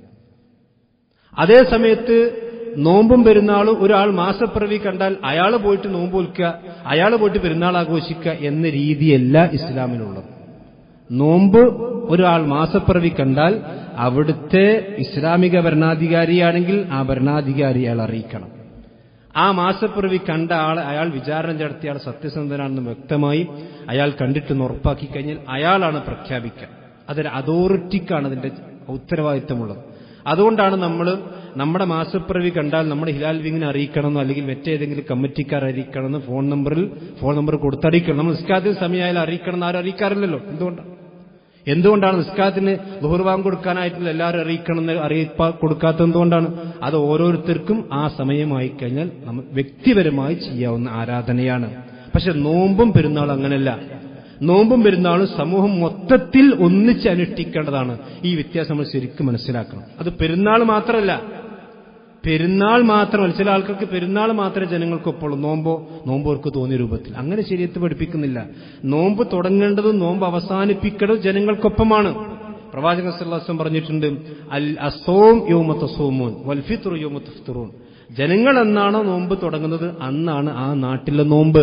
അതേ സമയത്ത് നോമ്പും പെരുന്നാളും ഒരാൾ മാസപ്പിറവി കണ്ടാൽ അയാൾ പോയിട്ട് നോമ്പ് നോൽക്കുക, അയാൾ പോയിട്ട് പെരുന്നാൾ ആഘോഷിക്കുക എന്ന രീതിയല്ല ഇസ്ലാമിലുള്ളത്. നോമ്പ് ഒരാൾ മാസപ്പിറവി കണ്ടാൽ അവിടുത്തെ ഇസ്ലാമിക ഭരണാധികാരിയാണെങ്കിൽ ആ ഭരണാധികാരി അയാൾ അറിയിക്കണം. ആ മാസപ്പിറവി കണ്ട ആൾ അയാൾ വിചാരണ നടത്തിയ ആൾ സത്യസന്ധനാണെന്ന് വ്യക്തമായി അയാൾ കണ്ടിട്ടെന്ന് ഉറപ്പാക്കി കഴിഞ്ഞാൽ അയാളാണ് പ്രഖ്യാപിക്കുക. അതൊരു അതോറിറ്റിക്കാണ് അതിന്റെ ഉത്തരവാദിത്തമുള്ളത്. അതുകൊണ്ടാണ് നമ്മൾ നമ്മുടെ മാസപ്പിറവി കണ്ടാൽ നമ്മുടെ ഹിലാൽ വിങ്ങിനെ അറിയിക്കണമെന്നോ അല്ലെങ്കിൽ മറ്റേതെങ്കിലും കമ്മിറ്റിക്കാർ അറിയിക്കണമെന്ന് ഫോൺ നമ്പറിൽ ഫോൺ നമ്പർ കൊടുത്തറിയിക്കണം. നമ്മൾ നിസ്കാരത്തിന് സമയമായാലും അറിയിക്കണമെന്ന് ആരും അറിയിക്കാറില്ലല്ലോ. എന്തുകൊണ്ടാണ് എന്തുകൊണ്ടാണ് നിസ്കാരത്തിന് ളുഹർ ബാങ്ക് കൊടുക്കാനായിട്ടുള്ള എല്ലാവരും അറിയിക്കണമെന്ന് അറിയിപ്പ കൊടുക്കാത്തത് എന്തുകൊണ്ടാണ്? അത് ഓരോരുത്തർക്കും ആ സമയമായി കഴിഞ്ഞാൽ നമ്മൾ വ്യക്തിപരമായി ചെയ്യാവുന്ന ആരാധനയാണ്. പക്ഷെ നോമ്പും പെരുന്നാളും അങ്ങനെയല്ല. നോമ്പും പെരുന്നാളും സമൂഹം മൊത്തത്തിൽ ഒന്നിച്ച് അനുഷ്ഠിക്കേണ്ടതാണ്. ഈ വ്യത്യാസം നമ്മൾ ശരിക്കും മനസ്സിലാക്കണം. അത് പെരുന്നാൾ മാത്രമല്ല, പെരുന്നാൾ മാത്രമല്ല. ചില ആൾക്കാർക്ക് പെരുന്നാൾ മാത്രമേ ജനങ്ങൾക്കൊപ്പുള്ളൂ, നോമ്പോ നോമ്പോർക്ക് തോന്നിയ രൂപത്തിൽ. അങ്ങനെ ശരീഅത്ത് പഠിപ്പിക്കുന്നില്ല. നോമ്പ് തുടങ്ങേണ്ടതും നോമ്പ് അവസാനിപ്പിക്കേണ്ടതും ജനങ്ങൾക്കൊപ്പമാണ്. പ്രവാചകൻ സല്ലല്ലാഹു അലൈഹി വസല്ലം പറഞ്ഞിട്ടുണ്ട്, അൽ അസോം യൗമ തസൂമൂൻ വൽ ഫിത്റു യൗമ തഫ്തിറൂൻ. ജനങ്ങൾ എന്നാണോ നോമ്പ് തുടങ്ങുന്നത് അന്നാണ് ആ നാട്ടിലെ നോമ്പ്.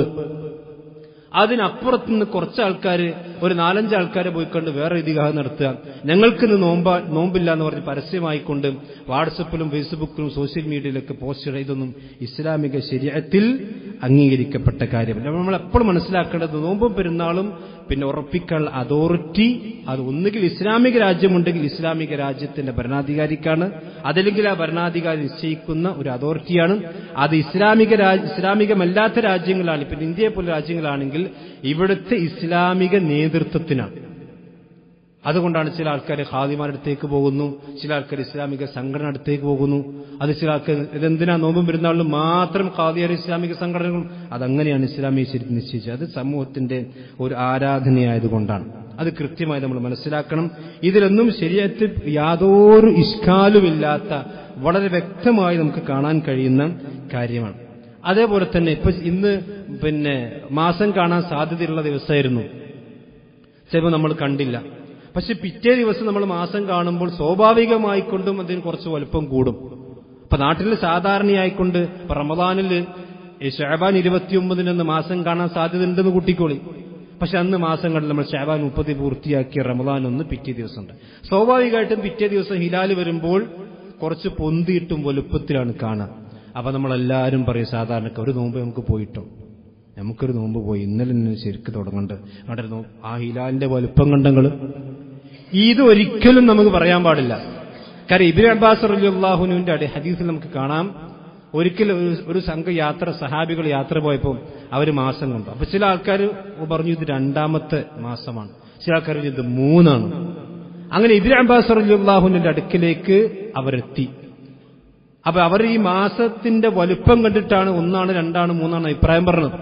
അതിനപ്പുറത്തുനിന്ന് കുറച്ച് ആൾക്കാർ, ഒരു നാലഞ്ച് ആൾക്കാരെ പോയിക്കൊണ്ട് വേറെ ഇതിഹാസം നടത്തുക, ഞങ്ങൾക്കിന്ന് നോമ്പ നോമ്പില്ല എന്ന് പറഞ്ഞ് പരസ്യമായിക്കൊണ്ട് വാട്സപ്പിലും ഫേസ്ബുക്കിലും സോഷ്യൽ മീഡിയയിലൊക്കെ പോസ്റ്റ് ചെയ്യുക, ഇതൊന്നും ഇസ്ലാമിക ശരീഅത്തിൽ അംഗീകരിക്കപ്പെട്ട കാര്യമല്ല. നമ്മൾ എപ്പോഴും മനസ്സിലാക്കേണ്ടത് നോമ്പും പെരുന്നാളും പിന്നെ ഉറപ്പിക്കാനുള്ള അതോറിറ്റി അത് ഒന്നുകിൽ ഇസ്ലാമിക രാജ്യമുണ്ടെങ്കിൽ ഇസ്ലാമിക രാജ്യത്തിന്റെ ഭരണാധികാരിക്കാണ്, അതല്ലെങ്കിൽ ആ ഭരണാധികാരി നിശ്ചയിക്കുന്ന ഒരു അതോറിറ്റിയാണ്. അത് ഇസ്ലാമിക ഇസ്ലാമികമല്ലാത്ത രാജ്യങ്ങളാണ്, പിന്നെ ഇന്ത്യയെ പോലെ രാജ്യങ്ങളാണെങ്കിൽ ഇവിടുത്തെ ഇസ്ലാമിക നേതൃത്വത്തിനാണ്. അതുകൊണ്ടാണ് ചില ആൾക്കാർ ഖാദിമാരുടെ അടുത്തേക്ക് പോകുന്നു, ചില ആൾക്കാർ ഇസ്ലാമിക സംഘടന അടുത്തേക്ക് പോകുന്നു. അത് ചില ആൾക്കാർ ഇതെന്തിനാ നോമ്പും പെരുന്നാളിലും മാത്രം ഖാദിയാർ ഇസ്ലാമിക സംഘടനകളും, അതങ്ങനെയാണ് ഇസ്ലാമിക ശരിക്കും നിശ്ചയിച്ചത്. അത് സമൂഹത്തിന്റെ ഒരു ആരാധനയായതുകൊണ്ടാണ്. അത് കൃത്യമായി നമ്മൾ മനസ്സിലാക്കണം. ഇതിലൊന്നും ശരീഅത്ത് യാതൊരു ഇഷ്കാലുമില്ലാത്ത വളരെ വ്യക്തമായി നമുക്ക് കാണാൻ കഴിയുന്ന കാര്യമാണ്. അതേപോലെ തന്നെ ഇപ്പൊ ഇന്ന് പിന്നെ മാസം കാണാൻ സാധ്യതയുള്ള ദിവസമായിരുന്നു, ചിലപ്പോൾ നമ്മൾ കണ്ടില്ല. പക്ഷെ പിറ്റേ ദിവസം നമ്മൾ മാസം കാണുമ്പോൾ സ്വാഭാവികമായിക്കൊണ്ടും അതിന് കുറച്ച് വലുപ്പം കൂടും. ഇപ്പൊ നാട്ടിൽ സാധാരണയായിക്കൊണ്ട് ഇപ്പൊ റമദാനിൽ ശഅബാൻ ഇരുപത്തിയൊമ്പതിനൊന്ന് മാസം കാണാൻ സാധ്യത ഉണ്ടെന്ന് കൂട്ടിക്കോളി. പക്ഷെ അന്ന് മാസം കണ്ട് നമ്മൾ ശഅബാൻ മുപ്പത് പൂർത്തിയാക്കിയ റമദാൻ ഒന്ന് പിറ്റേ ദിവസമുണ്ട്. സ്വാഭാവികമായിട്ടും പിറ്റേ ദിവസം ഹിലാല് വരുമ്പോൾ കുറച്ച് പൊന്തിയിട്ടും വലുപ്പത്തിലാണ് കാണുക. അപ്പൊ നമ്മളെല്ലാവരും പറയും സാധാരണക്ക് ഒരു നോമ്പ് നമുക്ക് പോയിട്ടോ, നമുക്കൊരു നോമ്പ് പോയി, ഇന്നലെ തന്നെ ശരിക്ക് തുടങ്ങണ്ട്, അവിടെ ആ ഹിലാലിന്റെ വലുപ്പം കണ്ടങ്ങൾ. ഇത് ഒരിക്കലും നമുക്ക് പറയാൻ പാടില്ല. കാര്യം ഇബ്നു അബ്ബാസ് റളിയല്ലാഹു അൻഹുവിന്റെ അടി ഹദീസിൽ നമുക്ക് കാണാം, ഒരിക്കലും ഒരു സംഘ യാത്ര സഹാബികൾ യാത്ര പോയപ്പോൾ അവർ മാസം കണ്ടു. അപ്പൊ ചില ആൾക്കാർ പറഞ്ഞു ഇത് രണ്ടാമത്തെ മാസമാണ്, ചില ആൾക്കാർ ഇത് മൂന്നാണ്. അങ്ങനെ ഇബ്നു അബ്ബാസ് റളിയല്ലാഹു അൻഹുവിന്റെ അടുക്കിലേക്ക് അവരെത്തി. അപ്പൊ അവർ ഈ മാസത്തിന്റെ വലുപ്പം കണ്ടിട്ടാണ് ഒന്നാണ് രണ്ടാണ് മൂന്നാണ് അഭിപ്രായം പറഞ്ഞത്.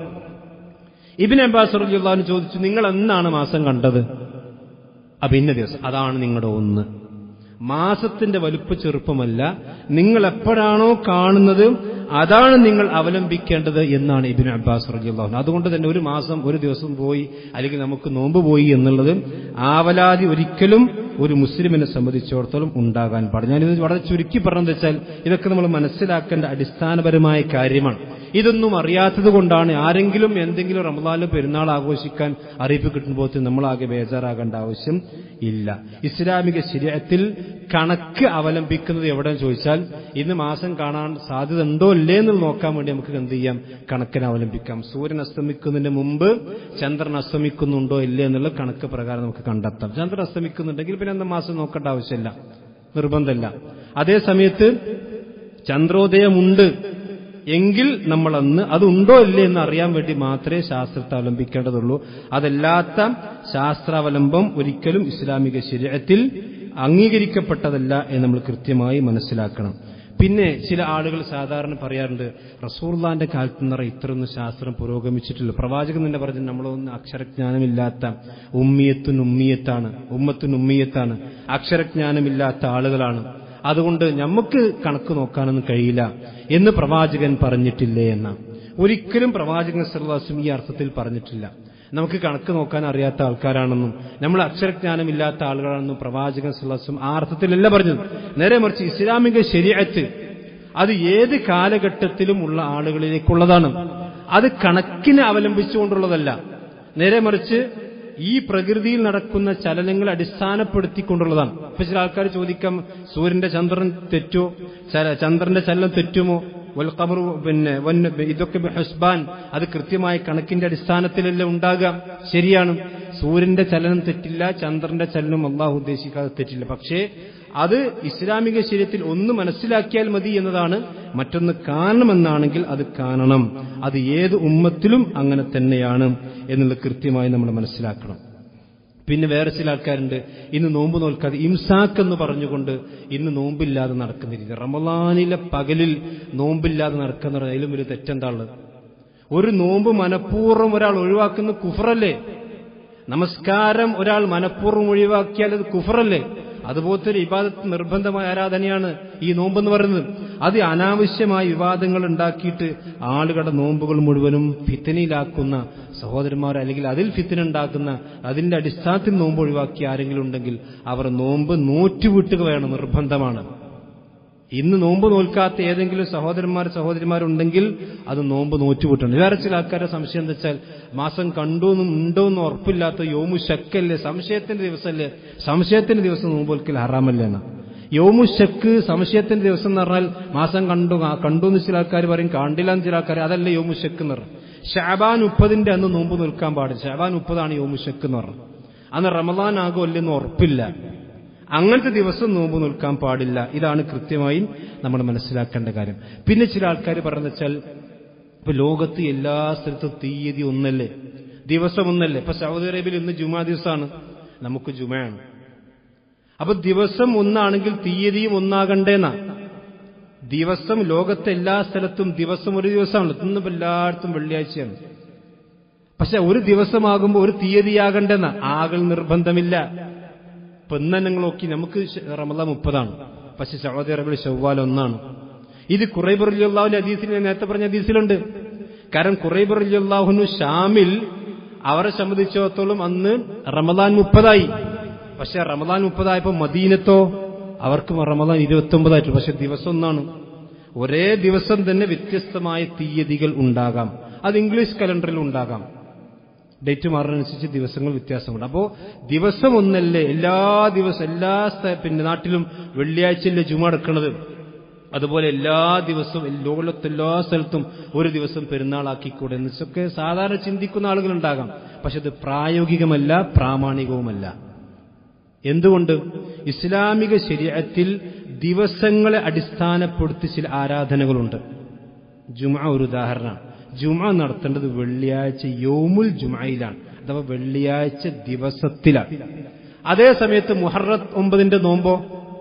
ഇബ്നു അബ്ബാസ് റളിയല്ലാഹു അൻഹു ചോദിച്ചു, നിങ്ങൾ എന്നാണ് മാസം കണ്ടത്? അപ്പൊ ഇന്ന ദിവസം. അതാണ് നിങ്ങളുടെ ഒന്ന്. മാസത്തിന്റെ വലുപ്പ ചെറുപ്പമല്ല, നിങ്ങൾ എപ്പോഴാണോ കാണുന്നത് അതാണ് നിങ്ങൾ അവലംബിക്കേണ്ടത് എന്നാണ് ഇബ്നു അബ്ബാസ് റളിയല്ലാഹു അൻഹു. അതുകൊണ്ട് തന്നെ ഒരു മാസം ഒരു ദിവസം പോയി അല്ലെങ്കിൽ നമുക്ക് നോമ്പ് പോയി എന്നുള്ളത് ആവലാതി ഒരിക്കലും ഒരു മുസ്ലിമിനെ സംബന്ധിച്ചിടത്തോളം ഉണ്ടാകാൻ പാടില്ല. ഞാനിത് വളരെ ചുരുക്കി പറഞ്ഞതെന്ന് വെച്ചാൽ ഇതൊക്കെ നമ്മൾ മനസ്സിലാക്കേണ്ട അടിസ്ഥാനപരമായ കാര്യമാണ്. ഇതൊന്നും അറിയാത്തത് കൊണ്ടാണ് ആരെങ്കിലും എന്തെങ്കിലും റമദാനിൽ പെരുന്നാൾ ആഘോഷിക്കാൻ അറിയിപ്പ് കിട്ടുമ്പോൾ നമ്മളാകെ ബേജാറാകേണ്ട ആവശ്യം ഇല്ല. ഇസ്ലാമിക ശരീഅത്തിൽ കണക്ക് അവലംബിക്കുന്നത് എവിടെയെന്ന് ചോദിച്ചാൽ ഇന്ന് മാസം കാണാൻ സാധ്യത ഉണ്ടോ ഇല്ലേ എന്ന് നോക്കാൻ വേണ്ടി നമുക്ക് എന്ത് ചെയ്യാം, കണക്കിനെ അവലംബിക്കാം. സൂര്യൻ അസ്തമിക്കുന്നതിന് മുമ്പ് ചന്ദ്രൻ അസ്തമിക്കുന്നുണ്ടോ ഇല്ലേ എന്നുള്ള കണക്ക് പ്രകാരം നമുക്ക് കണ്ടെത്താം. ചന്ദ്രൻ അസ്തമിക്കുന്നുണ്ടെങ്കിൽ പിന്നെ എന്താ മാസം നോക്കേണ്ട ആവശ്യമില്ല, നിർബന്ധമില്ല. അതേ സമയത്ത് ചന്ദ്രോദയമുണ്ട് എങ്കിൽ നമ്മൾ അന്ന് അതുണ്ടോ ഇല്ലേ എന്ന് അറിയാൻ വേണ്ടി മാത്രമേ ശാസ്ത്രത്തെ അവലംബിക്കേണ്ടതുള്ളൂ. അതല്ലാത്ത ശാസ്ത്രാവലംബം ഒരിക്കലും ഇസ്ലാമിക ശരീഅത്തിൽ അംഗീകരിക്കപ്പെട്ടതല്ല എന്ന് നമ്മൾ കൃത്യമായി മനസ്സിലാക്കണം. പിന്നെ ചില ആളുകൾ സാധാരണ പറയാറുണ്ട്, റസൂലുള്ളാഹിന്റെ കാലത്ത് നിറ ഇത്രയൊന്നും ശാസ്ത്രം പുരോഗമിച്ചിട്ടില്ല. പ്രവാചകൻ തന്നെ പറഞ്ഞു നമ്മളൊന്നും അക്ഷരജ്ഞാനമില്ലാത്ത ഉമ്മിയത്തുൻ ഉമ്മിയത്താണ് ഉമ്മത്തുൻ ഉമ്മിയത്താണ് അക്ഷരജ്ഞാനമില്ലാത്ത ആളുകളാണ്, അതുകൊണ്ട് നമുക്ക് കണക്ക് നോക്കാനൊന്നും കഴിയില്ല എന്ന് പ്രവാചകൻ പറഞ്ഞിട്ടില്ലേ എന്ന. ഒരിക്കലും പ്രവാചകൻ സല്ലല്ലാഹു അലൈഹി വസല്ലം ഈ അർത്ഥത്തിൽ പറഞ്ഞിട്ടില്ല. നമുക്ക് കണക്ക് നോക്കാൻ അറിയാത്ത ആൾക്കാരാണെന്നും നമ്മൾ അക്ഷരജ്ഞാനമില്ലാത്ത ആളുകളാണെന്നും പ്രവാചകൻ സല്ലല്ലാഹു അലൈഹി വസല്ലം ആ അർത്ഥത്തിലല്ല പറഞ്ഞത്. നേരെ മറിച്ച് ഇസ്ലാമിക ശരീഅത്ത് അത് ഏത് കാലഘട്ടത്തിലും ഉള്ള ആളുകളിലേക്കുള്ളതാണ്. അത് കണക്കിനെ അവലംബിച്ചുകൊണ്ടുള്ളതല്ല. നേരെ മറിച്ച് ഈ പ്രകൃതിയിൽ നടക്കുന്ന ചലനങ്ങളെ അടിസ്ഥാനപ്പെടുത്തിക്കൊണ്ടുള്ളതാണ്. ഇപ്പൊ ചില ആൾക്കാർ ചോദിക്കാം, സൂര്യന്റെ ചന്ദ്രൻ തെറ്റോ, ചന്ദ്രന്റെ ചലനം തെറ്റുമോ? വൽ ഖമറു പിന്നെ ഇതൊക്കെ ഹുസ്ബാൻ, അത് കൃത്യമായ കണക്കിന്റെ അടിസ്ഥാനത്തിലല്ലേ ഉണ്ടാകുക. ശരിയാണ്, സൂര്യന്റെ ചലനം തെറ്റില്ല, ചന്ദ്രന്റെ ചലനം അള്ളാഹു ഉദ്ദേശിക്കാതെ തെറ്റില്ല. പക്ഷേ അത് ഇസ്ലാമിക ശരീഅത്തിൽ ഒന്ന് മനസ്സിലാക്കിയാൽ മതി എന്നതാണ്. മറ്റൊന്ന് കാണണമെന്നാണെങ്കിൽ അത് കാണണം. അത് ഏത് ഉമ്മത്തിലും അങ്ങനെ തന്നെയാണ് എന്നുള്ളത് കൃത്യമായി നമ്മൾ മനസ്സിലാക്കണം. പിന്നെ വേറെ ചില ആൾക്കാരുണ്ട്, ഇന്ന് നോമ്പ് നോൽക്കാതെ ഇംസാക്ക് എന്ന് പറഞ്ഞുകൊണ്ട് ഇന്ന് നോമ്പില്ലാതെ നടക്കുന്ന രീതി. റമളാനിലെ പകലിൽ നോമ്പില്ലാതെ നടക്കുന്ന അതിലും ഒരു തെറ്റെന്താണുള്ളത്? ഒരു നോമ്പ് മനഃപൂർവ്വം ഒരാൾ ഒഴിവാക്കുന്ന കുഫറല്ലേ? നമസ്കാരം ഒരാൾ മനഃപൂർവ്വം ഒഴിവാക്കിയാൽ അത് കുഫറല്ലേ? അതുപോലത്തെ ഒരു ഇബാദത്ത്, നിർബന്ധമായ ആരാധനയാണ് ഈ നോമ്പെന്ന് പറയുന്നത്. അത് അനാവശ്യമായ വിവാദങ്ങൾ ഉണ്ടാക്കിയിട്ട് ആളുകളുടെ നോമ്പുകൾ മുഴുവനും ഫിത്തനയിലാക്കുന്ന സഹോദരന്മാർ, അല്ലെങ്കിൽ അതിൽ ഫിത്തന ഉണ്ടാക്കുന്ന, അതിന്റെ അടിസ്ഥാനത്തിൽ നോമ്പ് ഒഴിവാക്കി ആരെങ്കിലും ഉണ്ടെങ്കിൽ അവർ നോമ്പ് നോറ്റുവിട്ടുക വേണം, നിർബന്ധമാണ്. ഇന്ന് നോമ്പ് നോൽക്കാത്ത ഏതെങ്കിലും സഹോദരന്മാർ സഹോദരിമാരുണ്ടെങ്കിൽ അത് നോമ്പ് നോറ്റുവിട്ടുണ്ട്. വേറെ ചില ആൾക്കാരുടെ സംശയം എന്താ വെച്ചാൽ, മാസം കണ്ടോന്നും ഉണ്ടോന്നും ഉറപ്പില്ലാത്ത യോമു ശക്കല്ലേ, സംശയത്തിന്റെ ദിവസമല്ലേ, സംശയത്തിന്റെ ദിവസം നോമ്പ് നോൽക്കൽ ഹറാമല്ലേ എന്നാ. യോമു ശക്ക്, സംശയത്തിന്റെ ദിവസം എന്ന് പറഞ്ഞാൽ മാസം കണ്ടു കണ്ടു എന്ന് ചില ആൾക്കാർ പറയും, കണ്ടില്ല എന്ന് ചില ആൾക്കാർ, അതല്ല യോമു ശക്ക് എന്ന് പറഞ്ഞു. ഷഅബാൻ മുപ്പതിന്റെ അന്ന് നോമ്പ് നോൽക്കാൻ പാടില്ല. ഷഅബാൻ മുപ്പതാണ് യോമു ശക്ക് എന്ന് പറഞ്ഞു. അന്ന് റമളാൻ ആകോ അല്ലെന്ന് ഉറപ്പില്ല. അങ്ങനത്തെ ദിവസം നോമ്പ് നോൽക്കാൻ പാടില്ല. ഇതാണ് കൃത്യമായും നമ്മൾ മനസ്സിലാക്കേണ്ട കാര്യം. പിന്നെ ചില ആൾക്കാർ പറയുന്നത് വെച്ചാൽ, ഇപ്പൊ ലോകത്ത് എല്ലാ സ്ഥലത്തും തീയതി ഒന്നല്ലേ, ദിവസം ഒന്നല്ലേ. ഇപ്പൊ സൗദി അറേബ്യയിൽ ഇന്ന് ജുമാ ദിവസമാണ്, നമുക്ക് ജുമയാണ്. അപ്പൊ ദിവസം ഒന്നാണെങ്കിൽ തീയതിയും ഒന്നാകണ്ടേന്നാ. ദിവസം ലോകത്തെ എല്ലാ സ്ഥലത്തും ദിവസം ഒരു ദിവസമാണല്ലോ. ഇന്നിപ്പോ എല്ലായിടത്തും വെള്ളിയാഴ്ചയാണ്. പക്ഷെ ഒരു ദിവസമാകുമ്പോൾ ഒരു തീയതിയാകണ്ടെന്ന ആകൽ നിർബന്ധമില്ല. ഇപ്പൊ ഇന്ന് നിങ്ങൾ നോക്കി, നമുക്ക് റമളാൻ മുപ്പതാണ്, പക്ഷെ സൗദി അറേബ്യയിൽ ശവ്വാൽ ഒന്നാണ്. ഇത് ഖുറൈബ് റളിയല്ലാഹുവിന്റെ ഹദീസിൽ ഞാൻ നേരത്തെ പറഞ്ഞ ഹദീസിലുണ്ട്. കാരണം ഖുറൈബ് റളിയല്ലാഹു ഷാമിൽ അവരെ സംബന്ധിച്ചിടത്തോളം അന്ന് റമളാൻ മുപ്പതായി. പക്ഷെ റമളാൻ മുപ്പതായപ്പോ മദീനത്തോ അവർക്ക് റമളാൻ ഇരുപത്തി ഒമ്പതായിട്ടു. പക്ഷെ ദിവസം ഒന്നാണ്. ഒരേ ദിവസം തന്നെ വ്യത്യസ്തമായ തീയതികൾ ഉണ്ടാകാം. അത് ഇംഗ്ലീഷ് കലണ്ടറിൽ ഉണ്ടാകാം. ഡേറ്റ് മാറുന്നതനുസരിച്ച് ദിവസങ്ങൾ വ്യത്യാസമുണ്ട്. അപ്പോ ദിവസം ഒന്നല്ലേ, എല്ലാ ദിവസം എല്ലാ പിന്നെ നാട്ടിലും വെള്ളിയാഴ്ചയല്ലേ ജുമ എടുക്കുന്നത്. അതുപോലെ എല്ലാ ദിവസവും ലോകത്തെ എല്ലാ സ്ഥലത്തും ഒരു ദിവസം പെരുന്നാളാക്കിക്കൂടെ എന്നൊക്കെ സാധാരണ ചിന്തിക്കുന്ന ആളുകളുണ്ടാകാം. പക്ഷെ അത് പ്രായോഗികമല്ല, പ്രാമാണികവുമല്ല. എന്തുകൊണ്ട്? ഇസ്ലാമിക ശരീഅത്തിൽ ദിവസങ്ങളെ അടിസ്ഥാനപ്പെടുത്തി ചില ആരാധനകളുണ്ട്. ജുമഅ ഒരു ഉദാഹരണമാണ്. ജുമഅ നടത്തേണ്ടത് വെള്ളിയാഴ്ച യൗമുൽ ജുമഅയിലാണ്, അഥവാ വെള്ളിയാഴ്ച ദിവസത്തിലാണ്. അതേ സമയത്ത് മുഹറം ഒമ്പതിന്റെ നോമ്പോ,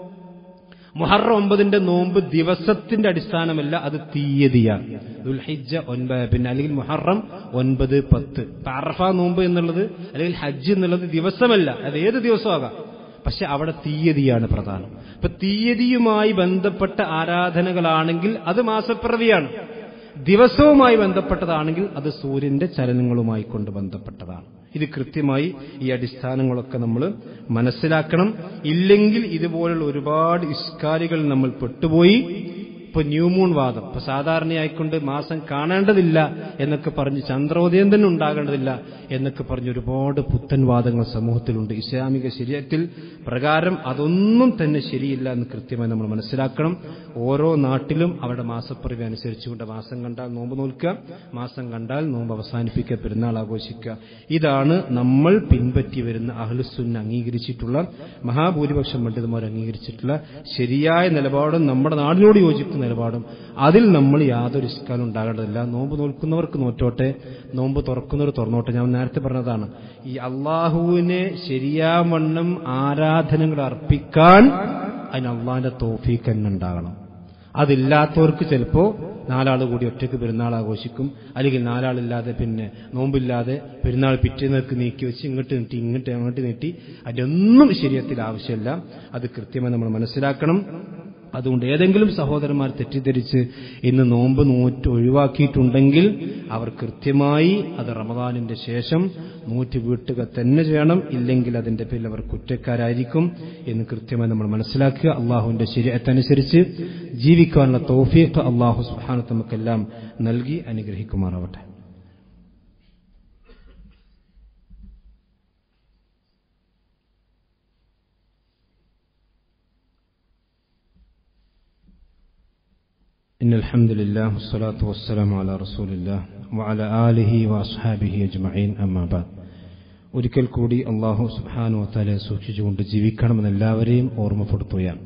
മുഹറം ഒമ്പതിന്റെ നോമ്പ് ദിവസത്തിന്റെ അടിസ്ഥാനമല്ല, അത് തീയതിയാണ്. ദുൽഹിജ്ജ ഒൻപത്, പിന്നെ അല്ലെങ്കിൽ മുഹറം ഒൻപത് പത്ത്. അറഫ നോമ്പ് എന്നുള്ളത് അല്ലെങ്കിൽ ഹജ്ജ് എന്നുള്ളത് ദിവസമല്ല, അത് ഏത് ദിവസമാകാം. പക്ഷെ അവിടെ തീയതിയാണ് പ്രധാനം. ഇപ്പൊ തീയതിയുമായി ബന്ധപ്പെട്ട ആരാധനകളാണെങ്കിൽ അത് മാസപ്പിറവിയാണ്. ദിവസവുമായി ബന്ധപ്പെട്ടതാണെങ്കിൽ അത് സൂര്യന്റെ ചലനങ്ങളുമായി കൊണ്ട് ബന്ധപ്പെട്ടതാണ്. ഇത് കൃത്യമായി ഈ അടിസ്ഥാനങ്ങളൊക്കെ നമ്മൾ മനസ്സിലാക്കണം. ഇല്ലെങ്കിൽ ഇതുപോലുള്ള ഒരുപാട് ഇഷ്കാരികൾ നമ്മൾ പെട്ടുപോയി. ഇപ്പൊ ന്യൂമൂൺ വാദം, ഇപ്പൊ സാധാരണയായിക്കൊണ്ട് മാസം കാണേണ്ടതില്ല എന്നൊക്കെ പറഞ്ഞ്, ചന്ദ്രോദയം തന്നെ ഉണ്ടാകേണ്ടതില്ല എന്നൊക്കെ പറഞ്ഞ് ഒരുപാട് പുത്തൻ വാദങ്ങൾ സമൂഹത്തിലുണ്ട്. ഇസ്ലാമിക ശരീഅത്തിൽ പ്രകാരം അതൊന്നും തന്നെ ശരിയില്ല എന്ന് കൃത്യമായി നമ്മൾ മനസ്സിലാക്കണം. ഓരോ നാട്ടിലും അവരുടെ മാസപ്പിറവി അനുസരിച്ചുകൊണ്ട് മാസം കണ്ടാൽ നോമ്പ് നോൽക്കുക, മാസം കണ്ടാൽ നോമ്പ് അവസാനിപ്പിക്കുക, പെരുന്നാൾ ആഘോഷിക്കുക. ഇതാണ് നമ്മൾ പിൻപറ്റി വരുന്ന അഹ്ലുസുന്ന അംഗീകരിച്ചിട്ടുള്ള, മഹാഭൂരിപക്ഷം പണ്ഡിതന്മാർ അംഗീകരിച്ചിട്ടുള്ള ശരിയായ നിലപാടും നമ്മുടെ നാടിനോട് യോജിക്കുന്ന നിലപാടും. അതിൽ നമ്മൾ യാതൊരു ഇഷ്കാലും ഉണ്ടാകേണ്ടതില്ല. നോമ്പ് നോൽക്കുന്നവർക്ക് നോറ്റോട്ടെ, നോമ്പ് തുറക്കുന്നവർ തുറന്നോട്ടെ. ഞാൻ നേരത്തെ പറഞ്ഞതാണ്, ഈ അള്ളാഹുവിനെ ശരിയാവണ്ണം ആരാധനകൾ അർപ്പിക്കാൻ അതിന് അള്ളാഹിന്റെ തൗഫീഖ് തന്നെ ഉണ്ടാകണം. അതില്ലാത്തവർക്ക് ചിലപ്പോ നാലാൾ കൂടി ഒറ്റയ്ക്ക് പെരുന്നാൾ ആഘോഷിക്കും, അല്ലെങ്കിൽ നാലാളില്ലാതെ പിന്നെ നോമ്പില്ലാതെ പെരുന്നാൾ പിറ്റേന്നേക്ക് നീക്കി വെച്ച് ഇങ്ങോട്ട് നീട്ടി ഇങ്ങോട്ട് അങ്ങോട്ട് നീട്ടി, അതിനൊന്നും ശരീഅത്തിൽ ആവശ്യമില്ല. അത് കൃത്യമായി നമ്മൾ മനസ്സിലാക്കണം. അതുകൊണ്ട് ഏതെങ്കിലും സഹോദരന്മാർ തെറ്റിദ്ധരിച്ച് ഇന്ന് നോമ്പ് നോറ്റ് ഒഴിവാക്കിയിട്ടുണ്ടെങ്കിൽ അവർ കൃത്യമായി അത് റമദാനിന്റെ ശേഷം നൂറ്റ് വീട്ടുക തന്നെ ചെയ്യണം. ഇല്ലെങ്കിൽ അതിന്റെ പേരിൽ അവർ കുറ്റക്കാരായിരിക്കും എന്ന് കൃത്യമായി നമ്മൾ മനസ്സിലാക്കുക. അള്ളാഹുവിന്റെ ശരീഅത്തനുസരിച്ച് ജീവിക്കാനുള്ള തൗഫീഖ് അള്ളാഹു സുബ്ഹാനഹു നമുക്കെല്ലാം നൽകി അനുഗ്രഹിക്കുമാറാവട്ടെ. إن الحمد لله والصلاة والسلام على رسول الله وعلى آله وأصحابه أجمعين أما بعد. ഒരിക്കൽ കൂടി അല്ലാഹു സുബ്ഹാനഹു വ തആലയെ സൂക്ഷിച്ചുകൊണ്ട് ജീവിക്കണമെന്ന് എല്ലാവരെയും ഓർമ്മപ്പെടുത്തുകയാണ്.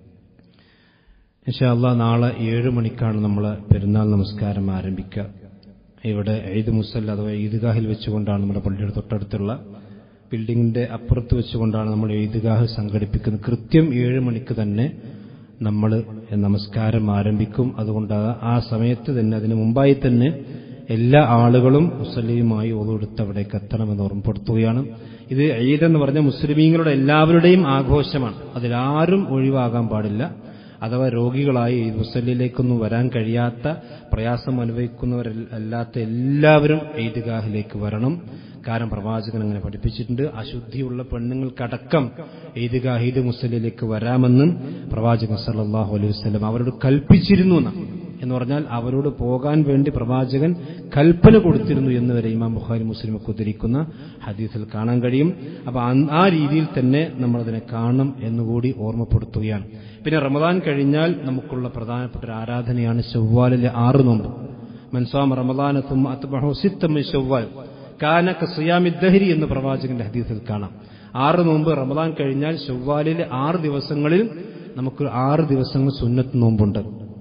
ഇൻഷാ അല്ലാഹ് നാളെ ഏഴ് മണിക്കാണ് നമ്മൾ പെരുന്നാൾ നമസ്കാരം ആരംഭിക്കുക. ഇവിടെ ഈദ് മുസല്ല അഥവാ ഈദ്ഗാഹിൽ വെച്ചുകൊണ്ടാണ് നമ്മുടെ പള്ളിയുടെ തൊട്ടടുത്തുള്ള ബിൽഡിങ്ങിന്റെ അപ്പുറത്ത് വെച്ചുകൊണ്ടാണ് നമ്മൾ ഈദ്ഗാഹ് സംഘടിപ്പിക്കുന്നത്. കൃത്യം ഏഴ് മണിക്ക് തന്നെ നമ്മൾ നമസ്കാരം ആരംഭിക്കും. അതുകൊണ്ട് ആ സമയത്ത് തന്നെ അതിന് മുമ്പായി തന്നെ എല്ലാ ആളുകളും മുസല്ലിയുമായി ഒളുവെടുത്ത് അവിടേക്ക് എത്തണമെന്ന് ഓർമ്മപ്പെടുത്തുകയാണ്. ഇത് ഈദ് എന്ന് പറഞ്ഞ മുസ്ലിമീങ്ങളുടെ എല്ലാവരുടെയും ആഘോഷമാണ്. അതിലാരും ഒഴിവാകാൻ പാടില്ല. അഥവാ രോഗികളായി ഈ മുസല്ലിയിലേക്കൊന്നും വരാൻ കഴിയാത്ത, പ്രയാസം അനുഭവിക്കുന്നവരല്ലാത്ത എല്ലാവരും ഈദ്ഗാഹിലേക്ക് വരണം. കാരണം പ്രവാചകൻ അങ്ങനെ പഠിപ്പിച്ചിട്ടുണ്ട്. അശുദ്ധിയുള്ള പെണ്ണുങ്ങൾക്കടക്കം ഈദ്ഗാഹ് ഈദ് മുസല്ലിയിലേക്ക് വരാമെന്നും പ്രവാചകൻ സല്ലല്ലാഹു അലൈഹി വസല്ലം അവരോട് കൽപ്പിച്ചിരുന്നു എന്ന് പറഞ്ഞാൽ അവരോട് പോകാൻ വേണ്ടി പ്രവാചകൻ കൽപ്പന കൊടുത്തിരുന്നു എന്ന് വരെ ഇമാം ബുഖാരി മുസ്ലിം ഒക്കെ ഉദ്ധരിക്കുന്ന ഹദീസിൽ കാണാൻ കഴിയും. അപ്പൊ ആ രീതിയിൽ തന്നെ നമ്മളതിനെ കാണണം എന്നുകൂടി ഓർമ്മപ്പെടുത്തുകയാണ്. പിന്നെ റമദാൻ കഴിഞ്ഞാൽ നമുക്കുള്ള പ്രധാനപ്പെട്ട ഒരു ആരാധനയാണ് ശവ്വാലിലെ ആറ് നോമ്പ്. മൻസാം റമദാന തുമ്മ അത്ബഹു സിത്ത മിൻ ശവ്വാൽ കാന കസിയാമി ദഹരി എന്ന് പ്രവാചകന്റെ ഹദീസിൽ കാണാം. ആറ് നോമ്പ് റമദാൻ കഴിഞ്ഞാൽ ശവ്വാലിലെ ആറ് ദിവസങ്ങളിൽ നമുക്ക് ആറ് ദിവസങ്ങൾ സുന്നത്ത് നോമ്പുണ്ട്.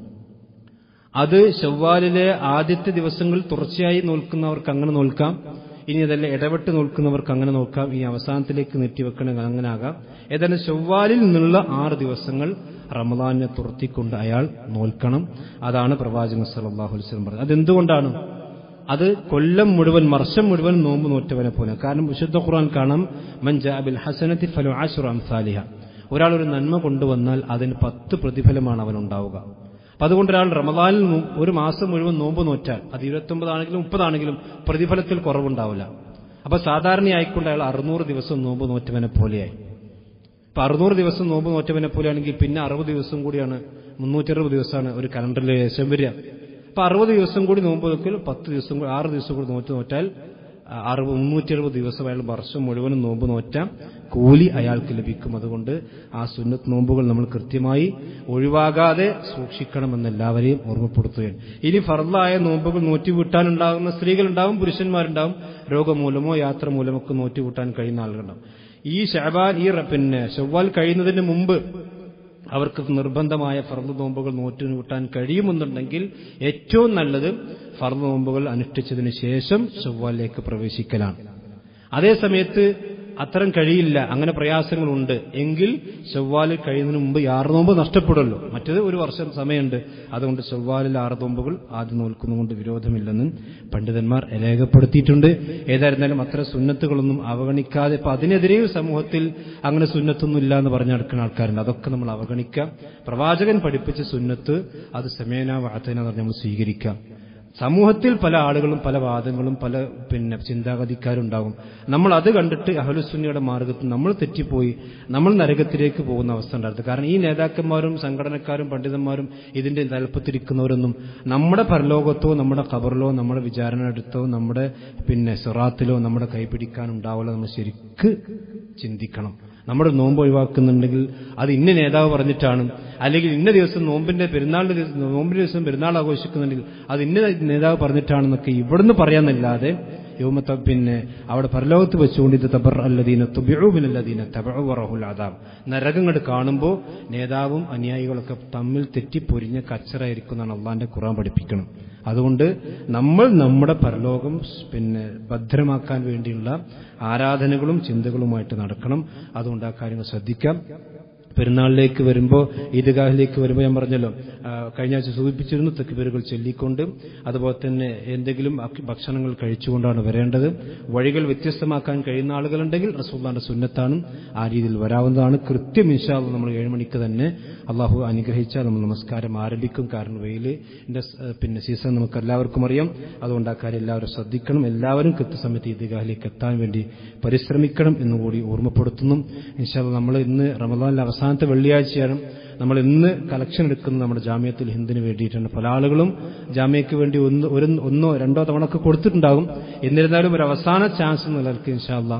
അത് ശവ്വാലിലെ ആദ്യത്തെ ദിവസങ്ങളിൽ തുടർച്ചയായി നോൽക്കുന്നവർക്ക് അങ്ങനെ നോൽക്കാം. ഇനി അതല്ല ഇടപെട്ട് നോൽക്കുന്നവർക്ക് അങ്ങനെ നോക്കാം. ഈ അവസാനത്തിലേക്ക് നീട്ടിവെക്കണമെങ്കിൽ അങ്ങനെ ആകാം. ഏതായാലും ശവ്വാലിൽ നിന്നുള്ള ആറ് ദിവസങ്ങൾ റമദാനിനെ തുറത്തിക്കൊണ്ട് അയാൾ നോൽക്കണം. അതാണ് പ്രവാചകൻ സല്ലല്ലാഹു അലൈഹി വസല്ലം പറഞ്ഞത്. അതെന്തുകൊണ്ടാണ്? അത് കൊല്ലം മുഴുവൻ, വർഷം മുഴുവൻ നോമ്പ് നോറ്റവനെ പോലെ. കാരണം വിശുദ്ധ ഖുർആൻ കാണാം, മൻ ജാഅ ബിൽ ഹസനതി ഫലഹു അശ്റു അംസാലിഹ. ഒരാൾ ഒരു നന്മ കൊണ്ടുവന്നാൽ അതിന് പത്ത് പ്രതിഫലമാണ് അവനുണ്ടാവുക. അപ്പൊ അതുകൊണ്ട് ഒരാൾ റമദാനിൽ ഒരു മാസം മുഴുവൻ നോമ്പ് നോറ്റാൽ അത് ഇരുപത്തൊമ്പതാണെങ്കിലും മുപ്പതാണെങ്കിലും പ്രതിഫലത്തിൽ കുറവുണ്ടാവില്ല. അപ്പൊ സാധാരണയായിക്കൊണ്ട് അയാൾ അറുന്നൂറ് ദിവസം നോമ്പ് നോറ്റവനെ പോലെയായി. ഇപ്പൊ അറുന്നൂറ് ദിവസം നോമ്പ് നോറ്റവനെ പോലെയാണെങ്കിൽ പിന്നെ അറുപത് ദിവസം കൂടിയാണ്, മുന്നൂറ്റി അറുപത് ദിവസമാണ് ഒരു കലണ്ടറിലെ ശേഷം വരിക. അപ്പൊ അറുപത് ദിവസം കൂടി നോമ്പ് നോക്കിയാൽ പത്ത് ദിവസം കൂടി ആറ് ദിവസം കൂടി നോറ്റ് നോറ്റാൽ അറുപത് മുന്നൂറ്റി അറുപത് ദിവസം അയാൾ വർഷം മുഴുവനും നോമ്പ് നോറ്റാം കൂലി അയാൾക്ക് ലഭിക്കും. അതുകൊണ്ട് ആ സുന്നത്ത് നോമ്പുകൾ നമ്മൾ കൃത്യമായി ഒഴിവാകാതെ സൂക്ഷിക്കണമെന്ന് എല്ലാവരെയും ഓർമ്മപ്പെടുത്തുകയാണ്. ഇനി ഫർളായ നോമ്പുകൾ നോറ്റുവിട്ടാനുണ്ടാകുന്ന സ്ത്രീകളുണ്ടാവും, പുരുഷന്മാരുണ്ടാവും. രോഗം മൂലമോ യാത്ര മൂലമൊക്കെ നോറ്റുവിട്ടാൻ കഴിയുന്ന ആളുകളുണ്ടാവും. ഈ ശഅബാൻ ഈ പിന്നെ ശവ്വാൽ കഴിയുന്നതിന് മുമ്പ് അവർക്ക് നിർബന്ധമായ ഫർദ് നോമ്പുകൾ നോറ്റുവിട്ടാൻ കഴിയുമെന്നുണ്ടെങ്കിൽ ഏറ്റവും നല്ലത് ഫർദ് നോമ്പുകൾ അനുഷ്ഠിച്ചതിന് ശേഷം ശവ്വാലിലേക്ക് പ്രവേശിക്കലാണ്. അതേസമയത്ത് അത്തരം കഴിയില്ല, അങ്ങനെ പ്രയാസങ്ങളുണ്ട് എങ്കിൽ ശവ്വാലിൽ കഴിയുന്നതിന് മുമ്പ് ആറ് നോമ്പ് നഷ്ടപ്പെടുമല്ലോ. മറ്റേത് ഒരു വർഷം സമയമുണ്ട്. അതുകൊണ്ട് ശവ്വാലിൽ ആറ് നോമ്പുകൾ ആദ്യം നോൽക്കുന്നതുകൊണ്ട് വിരോധമില്ലെന്നും പണ്ഡിതന്മാർ രേഖപ്പെടുത്തിയിട്ടുണ്ട്. ഏതായിരുന്നാലും അത്തരം സുന്നത്തുകളൊന്നും അവഗണിക്കാതെ, ഇപ്പൊ അതിനെതിരെയും സമൂഹത്തിൽ അങ്ങനെ സുന്നത്തൊന്നും ഇല്ല എന്ന് പറഞ്ഞു നടക്കുന്ന ആൾക്കാരുണ്ട്. അതൊക്കെ നമ്മൾ അവഗണിക്കാം. പ്രവാചകൻ പഠിപ്പിച്ച സുന്നത്ത് അത് സമേന വാതന എന്ന് പറഞ്ഞ് നമ്മൾ സ്വീകരിക്കാം. സമൂഹത്തിൽ പല ആളുകളും പല വാദങ്ങളും പല പിന്നെ ചിന്താഗതിക്കാരുണ്ടാകും. നമ്മൾ അത് കണ്ടിട്ട് അഹ്ലുസുന്നയുടെ മാർഗത്തിൽ നമ്മൾ തെറ്റിപ്പോയി നമ്മൾ നരകത്തിലേക്ക് പോകുന്ന അവസ്ഥ ഉണ്ടായിരുന്നു. കാരണം ഈ നേതാക്കന്മാരും സംഘടനക്കാരും പണ്ഡിതന്മാരും ഇതിന്റെ തലപ്പത്തിരിക്കുന്നവരൊന്നും നമ്മുടെ പരലോകത്തോ നമ്മുടെ ഖബറിലോ നമ്മുടെ വിചാരണ എടുത്തോ നമ്മുടെ പിന്നെ സിറാത്തിലോ നമ്മുടെ കൈപിടിക്കാനുണ്ടാവില്ല. നമ്മൾ ശരിക്ക് ചിന്തിക്കണം. നമ്മുടെ നോമ്പ് ഒഴിവാക്കുന്നുണ്ടെങ്കിൽ അത് ഇന്ന നേതാവ് പറഞ്ഞിട്ടാണ്, അല്ലെങ്കിൽ ഇന്ന ദിവസം നോമ്പിന്റെ പെരുന്നാളിന്റെ ദിവസം നോമ്പിന്റെ ദിവസം പെരുന്നാൾ ആഘോഷിക്കുന്നുണ്ടെങ്കിൽ അത് ഇന്ന നേതാവ് പറഞ്ഞിട്ടാണെന്നൊക്കെ ഇവിടുന്ന് പറയാന്നല്ലാതെ യൗമത്ത പിന്നെ അവിടെ പരലോകത്ത് വെച്ചുകൊണ്ട് ഇത് തബർ അല്ലദീന തുബിഉ മിനല്ലദീന തബഉ വറഹുൽ അദാബ്, നരകങ്ങൾ കാണുമ്പോൾ നേതാവും അനുയായികളൊക്കെ തമ്മിൽ തെറ്റിപ്പൊരിഞ്ഞ കച്ചറായിരിക്കുന്നതാണ് അള്ളാന്റെ ഖുർആൻ പഠിപ്പിക്കണം. അതുകൊണ്ട് നമ്മൾ നമ്മുടെ പരലോകം പിന്നെ ഭദ്രമാക്കാൻ വേണ്ടിയുള്ള ആരാധനകളും ചിന്തകളുമായിട്ട് നടക്കണം. അതുകൊണ്ട് ആ കാര്യങ്ങൾ ശ്രദ്ധിക്കാം. പെരുന്നാളിലേക്ക് വരുമ്പോൾ ഈദ്ഗാഹിലേക്ക് വരുമ്പോൾ ഞാൻ പറഞ്ഞല്ലോ, കഴിഞ്ഞ ആഴ്ച സൂചിപ്പിച്ചിരുന്നു, തക്ബീറുകൾ ചൊല്ലിക്കൊണ്ട് അതുപോലെ തന്നെ എന്തെങ്കിലും ഭക്ഷണങ്ങൾ കഴിച്ചുകൊണ്ടാണ് വരേണ്ടത്. വഴികൾ വ്യത്യസ്തമാക്കാൻ കഴിയുന്ന ആളുകളുണ്ടെങ്കിൽ റസൂലുള്ളാഹിന്റെ സുന്നത്താണ്, ആ രീതിയിൽ വരാവുന്നതാണ്. കൃത്യം ഇൻഷാ അല്ലാഹ് നമ്മൾ ഏഴ് മണിക്ക് തന്നെ അള്ളാഹു അനുഗ്രഹിച്ചാൽ നമ്മൾ നമസ്കാരം ആരംഭിക്കും. കാരണം വെയിലിന്റെ പിന്നെ സീസൺ നമുക്ക് എല്ലാവർക്കും അറിയാം. അതുകൊണ്ട് ആ കാര്യം എല്ലാവരും ശ്രദ്ധിക്കണം. എല്ലാവരും കൃത്യസമയത്ത് ഈദ്ഗാഹിലേക്ക് എത്താൻ വേണ്ടി പരിശ്രമിക്കണം എന്നുകൂടി ഓർമ്മപ്പെടുത്തുന്നു. ഇൻഷാ അല്ലാഹ് നമ്മൾ ഇന്ന് റമദാനിലെ അവസാനത്തെ വെള്ളിയാഴ്ചയാണ്. നമ്മൾ ഇന്ന് കളക്ഷൻ എടുക്കുന്നത് നമ്മുടെ ജാമിയത്തുൽ ഹിന്ദിന് വേണ്ടിയിട്ടാണ്. പല ആളുകളും ജാമ്യയ്ക്ക് വേണ്ടി ഒന്ന് ഒരു ഒന്നോ രണ്ടോ തവണ ഒക്കെ കൊടുത്തിട്ടുണ്ടാകും. എന്നിരുന്നാലും ഒരു അവസാന ചാൻസ് നിലനിൽക്ക് ഇൻഷാ അല്ലാഹ്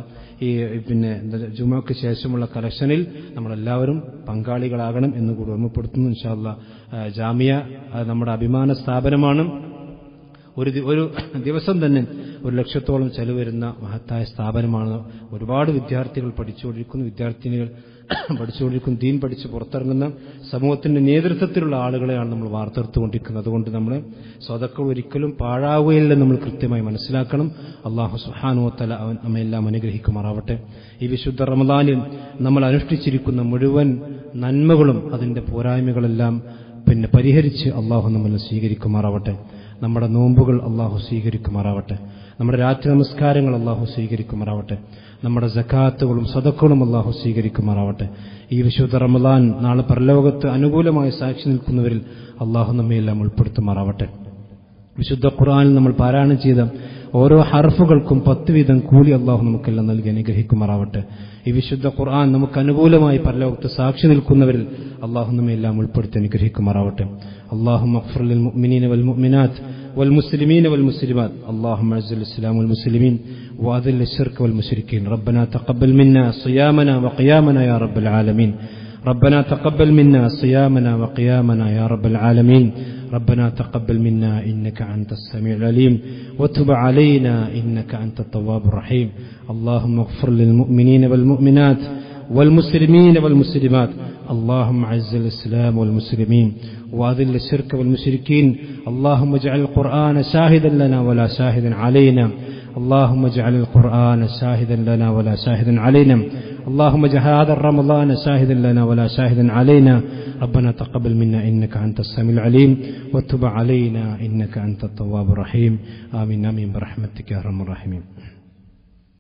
ഈ പിന്നെ ജുമുഅക്ക് ശേഷമുള്ള കളക്ഷനിൽ നമ്മളെല്ലാവരും പങ്കാളികളാകണം എന്ന് കൂടി ഓർമ്മപ്പെടുത്തുന്നു. ഇൻഷാ അല്ലാഹ് ജാമിയ നമ്മുടെ അഭിമാന സ്ഥാപനമാണ്. ഒരു ഒരു ദിവസം തന്നെ ഒരു ലക്ഷത്തോളം ചെലവ് വരുന്ന മഹത്തായ സ്ഥാപനമാണ്. ഒരുപാട് വിദ്യാർത്ഥികൾ പഠിച്ചുകൊണ്ടിരിക്കുന്നു, വിദ്യാർത്ഥിനികൾ പഠിച്ചുകൊണ്ടിരിക്കുന്നു. ദീൻ പഠിച്ച് പുറത്തിറങ്ങുന്ന സമൂഹത്തിന്റെ നേതൃത്വത്തിലുള്ള ആളുകളെയാണ് നമ്മൾ വാർത്തെടുത്തുകൊണ്ടിരിക്കുന്നത്. അതുകൊണ്ട് നമ്മൾ സ്വതക്കൾ ഒരിക്കലും പാഴാവുകയില്ലെന്ന് നമ്മൾ കൃത്യമായി മനസ്സിലാക്കണം. അല്ലാഹു സുബ്ഹാനഹു വ തആല നമ്മെല്ലാം അനുഗ്രഹിക്കുമാറാവട്ടെ. ഈ വിശുദ്ധ റമദാനിൽ നമ്മൾ അനുഷ്ഠിച്ചിരിക്കുന്ന മുഴുവൻ നന്മകളും അതിന്റെ പോരായ്മകളെല്ലാം പിന്നെ പരിഹരിച്ച് അല്ലാഹു നമ്മളെ സ്വീകരിക്കുമാറാവട്ടെ. നമ്മുടെ നോമ്പുകൾ അല്ലാഹു സ്വീകരിക്കുമാറാവട്ടെ. നമ്മുടെ രാത്രി നമസ്കാരങ്ങൾ അല്ലാഹു സ്വീകരിക്കുമാറാവട്ടെ. നമ്മുടെ സകാത്തുകളും സദഖകളും അല്ലാഹു സ്വീകരിക്കുമാറാവട്ടെ. ഈ വിശുദ്ധ റമദാൻ നാളെ പരലോകത്ത് അനുകൂലമായി സാക്ഷി നിൽക്കുന്നവരിൽ അല്ലാഹു നമ്മയെല്ലാം ഉൾപ്പെടുത്തുമാറാവട്ടെ. വിശുദ്ധ ഖുർആനിൽ നമ്മൾ പാരായണം ചെയ്ത ഓരോ ഹർഫുകൾക്കും പത്ത് വീതം കൂലി അല്ലാഹു നമുക്കെല്ലാം നൽകി അനുഗ്രഹിക്കുമാറാവട്ടെ. ഈ വിശുദ്ധ ഖുർആൻ നമുക്ക് അനുകൂലമായി പരലോകത്ത് സാക്ഷി നിൽക്കുന്നവരിൽ അല്ലാഹു നമ്മയെല്ലാം ഉൾപ്പെടുത്തി അനുഗ്രഹിക്കുമാറാവട്ടെ. اللهم اغفر للمؤمنين والمؤمنات والمسلمين والمسلمات اللهم اعز الإسلام والمسلمين وأذل الشرك والمشركين ربنا تقبل منا صيامنا وقيامنا يا رب العالمين ربنا تقبل منا صيامنا وقيامنا يا رب العالمين ربنا تقبل منا إنك أنت السميع العليم وتب علينا إنك أنت التواب الرحيم اللهم اغفر للمؤمنين والمؤمنات والمسلمين والمسلمات اللهم اعز الإسلام والمسلمين وأذل الشرك والمشركين اللهم اجعل القرآن شاهدا لنا ولا شاهدا علينا اللهم اجعل القرآن شاهدا لنا ولا شاهدا علينا اللهم اجعل هذا رمضان شاهدا لنا ولا شاهدا علينا ربنا تقبل منا إنك أنت السميع العليم وتب علينا إنك أنت التواب الرحيم آمين آمين برحمتك يا أرحم الراحمين.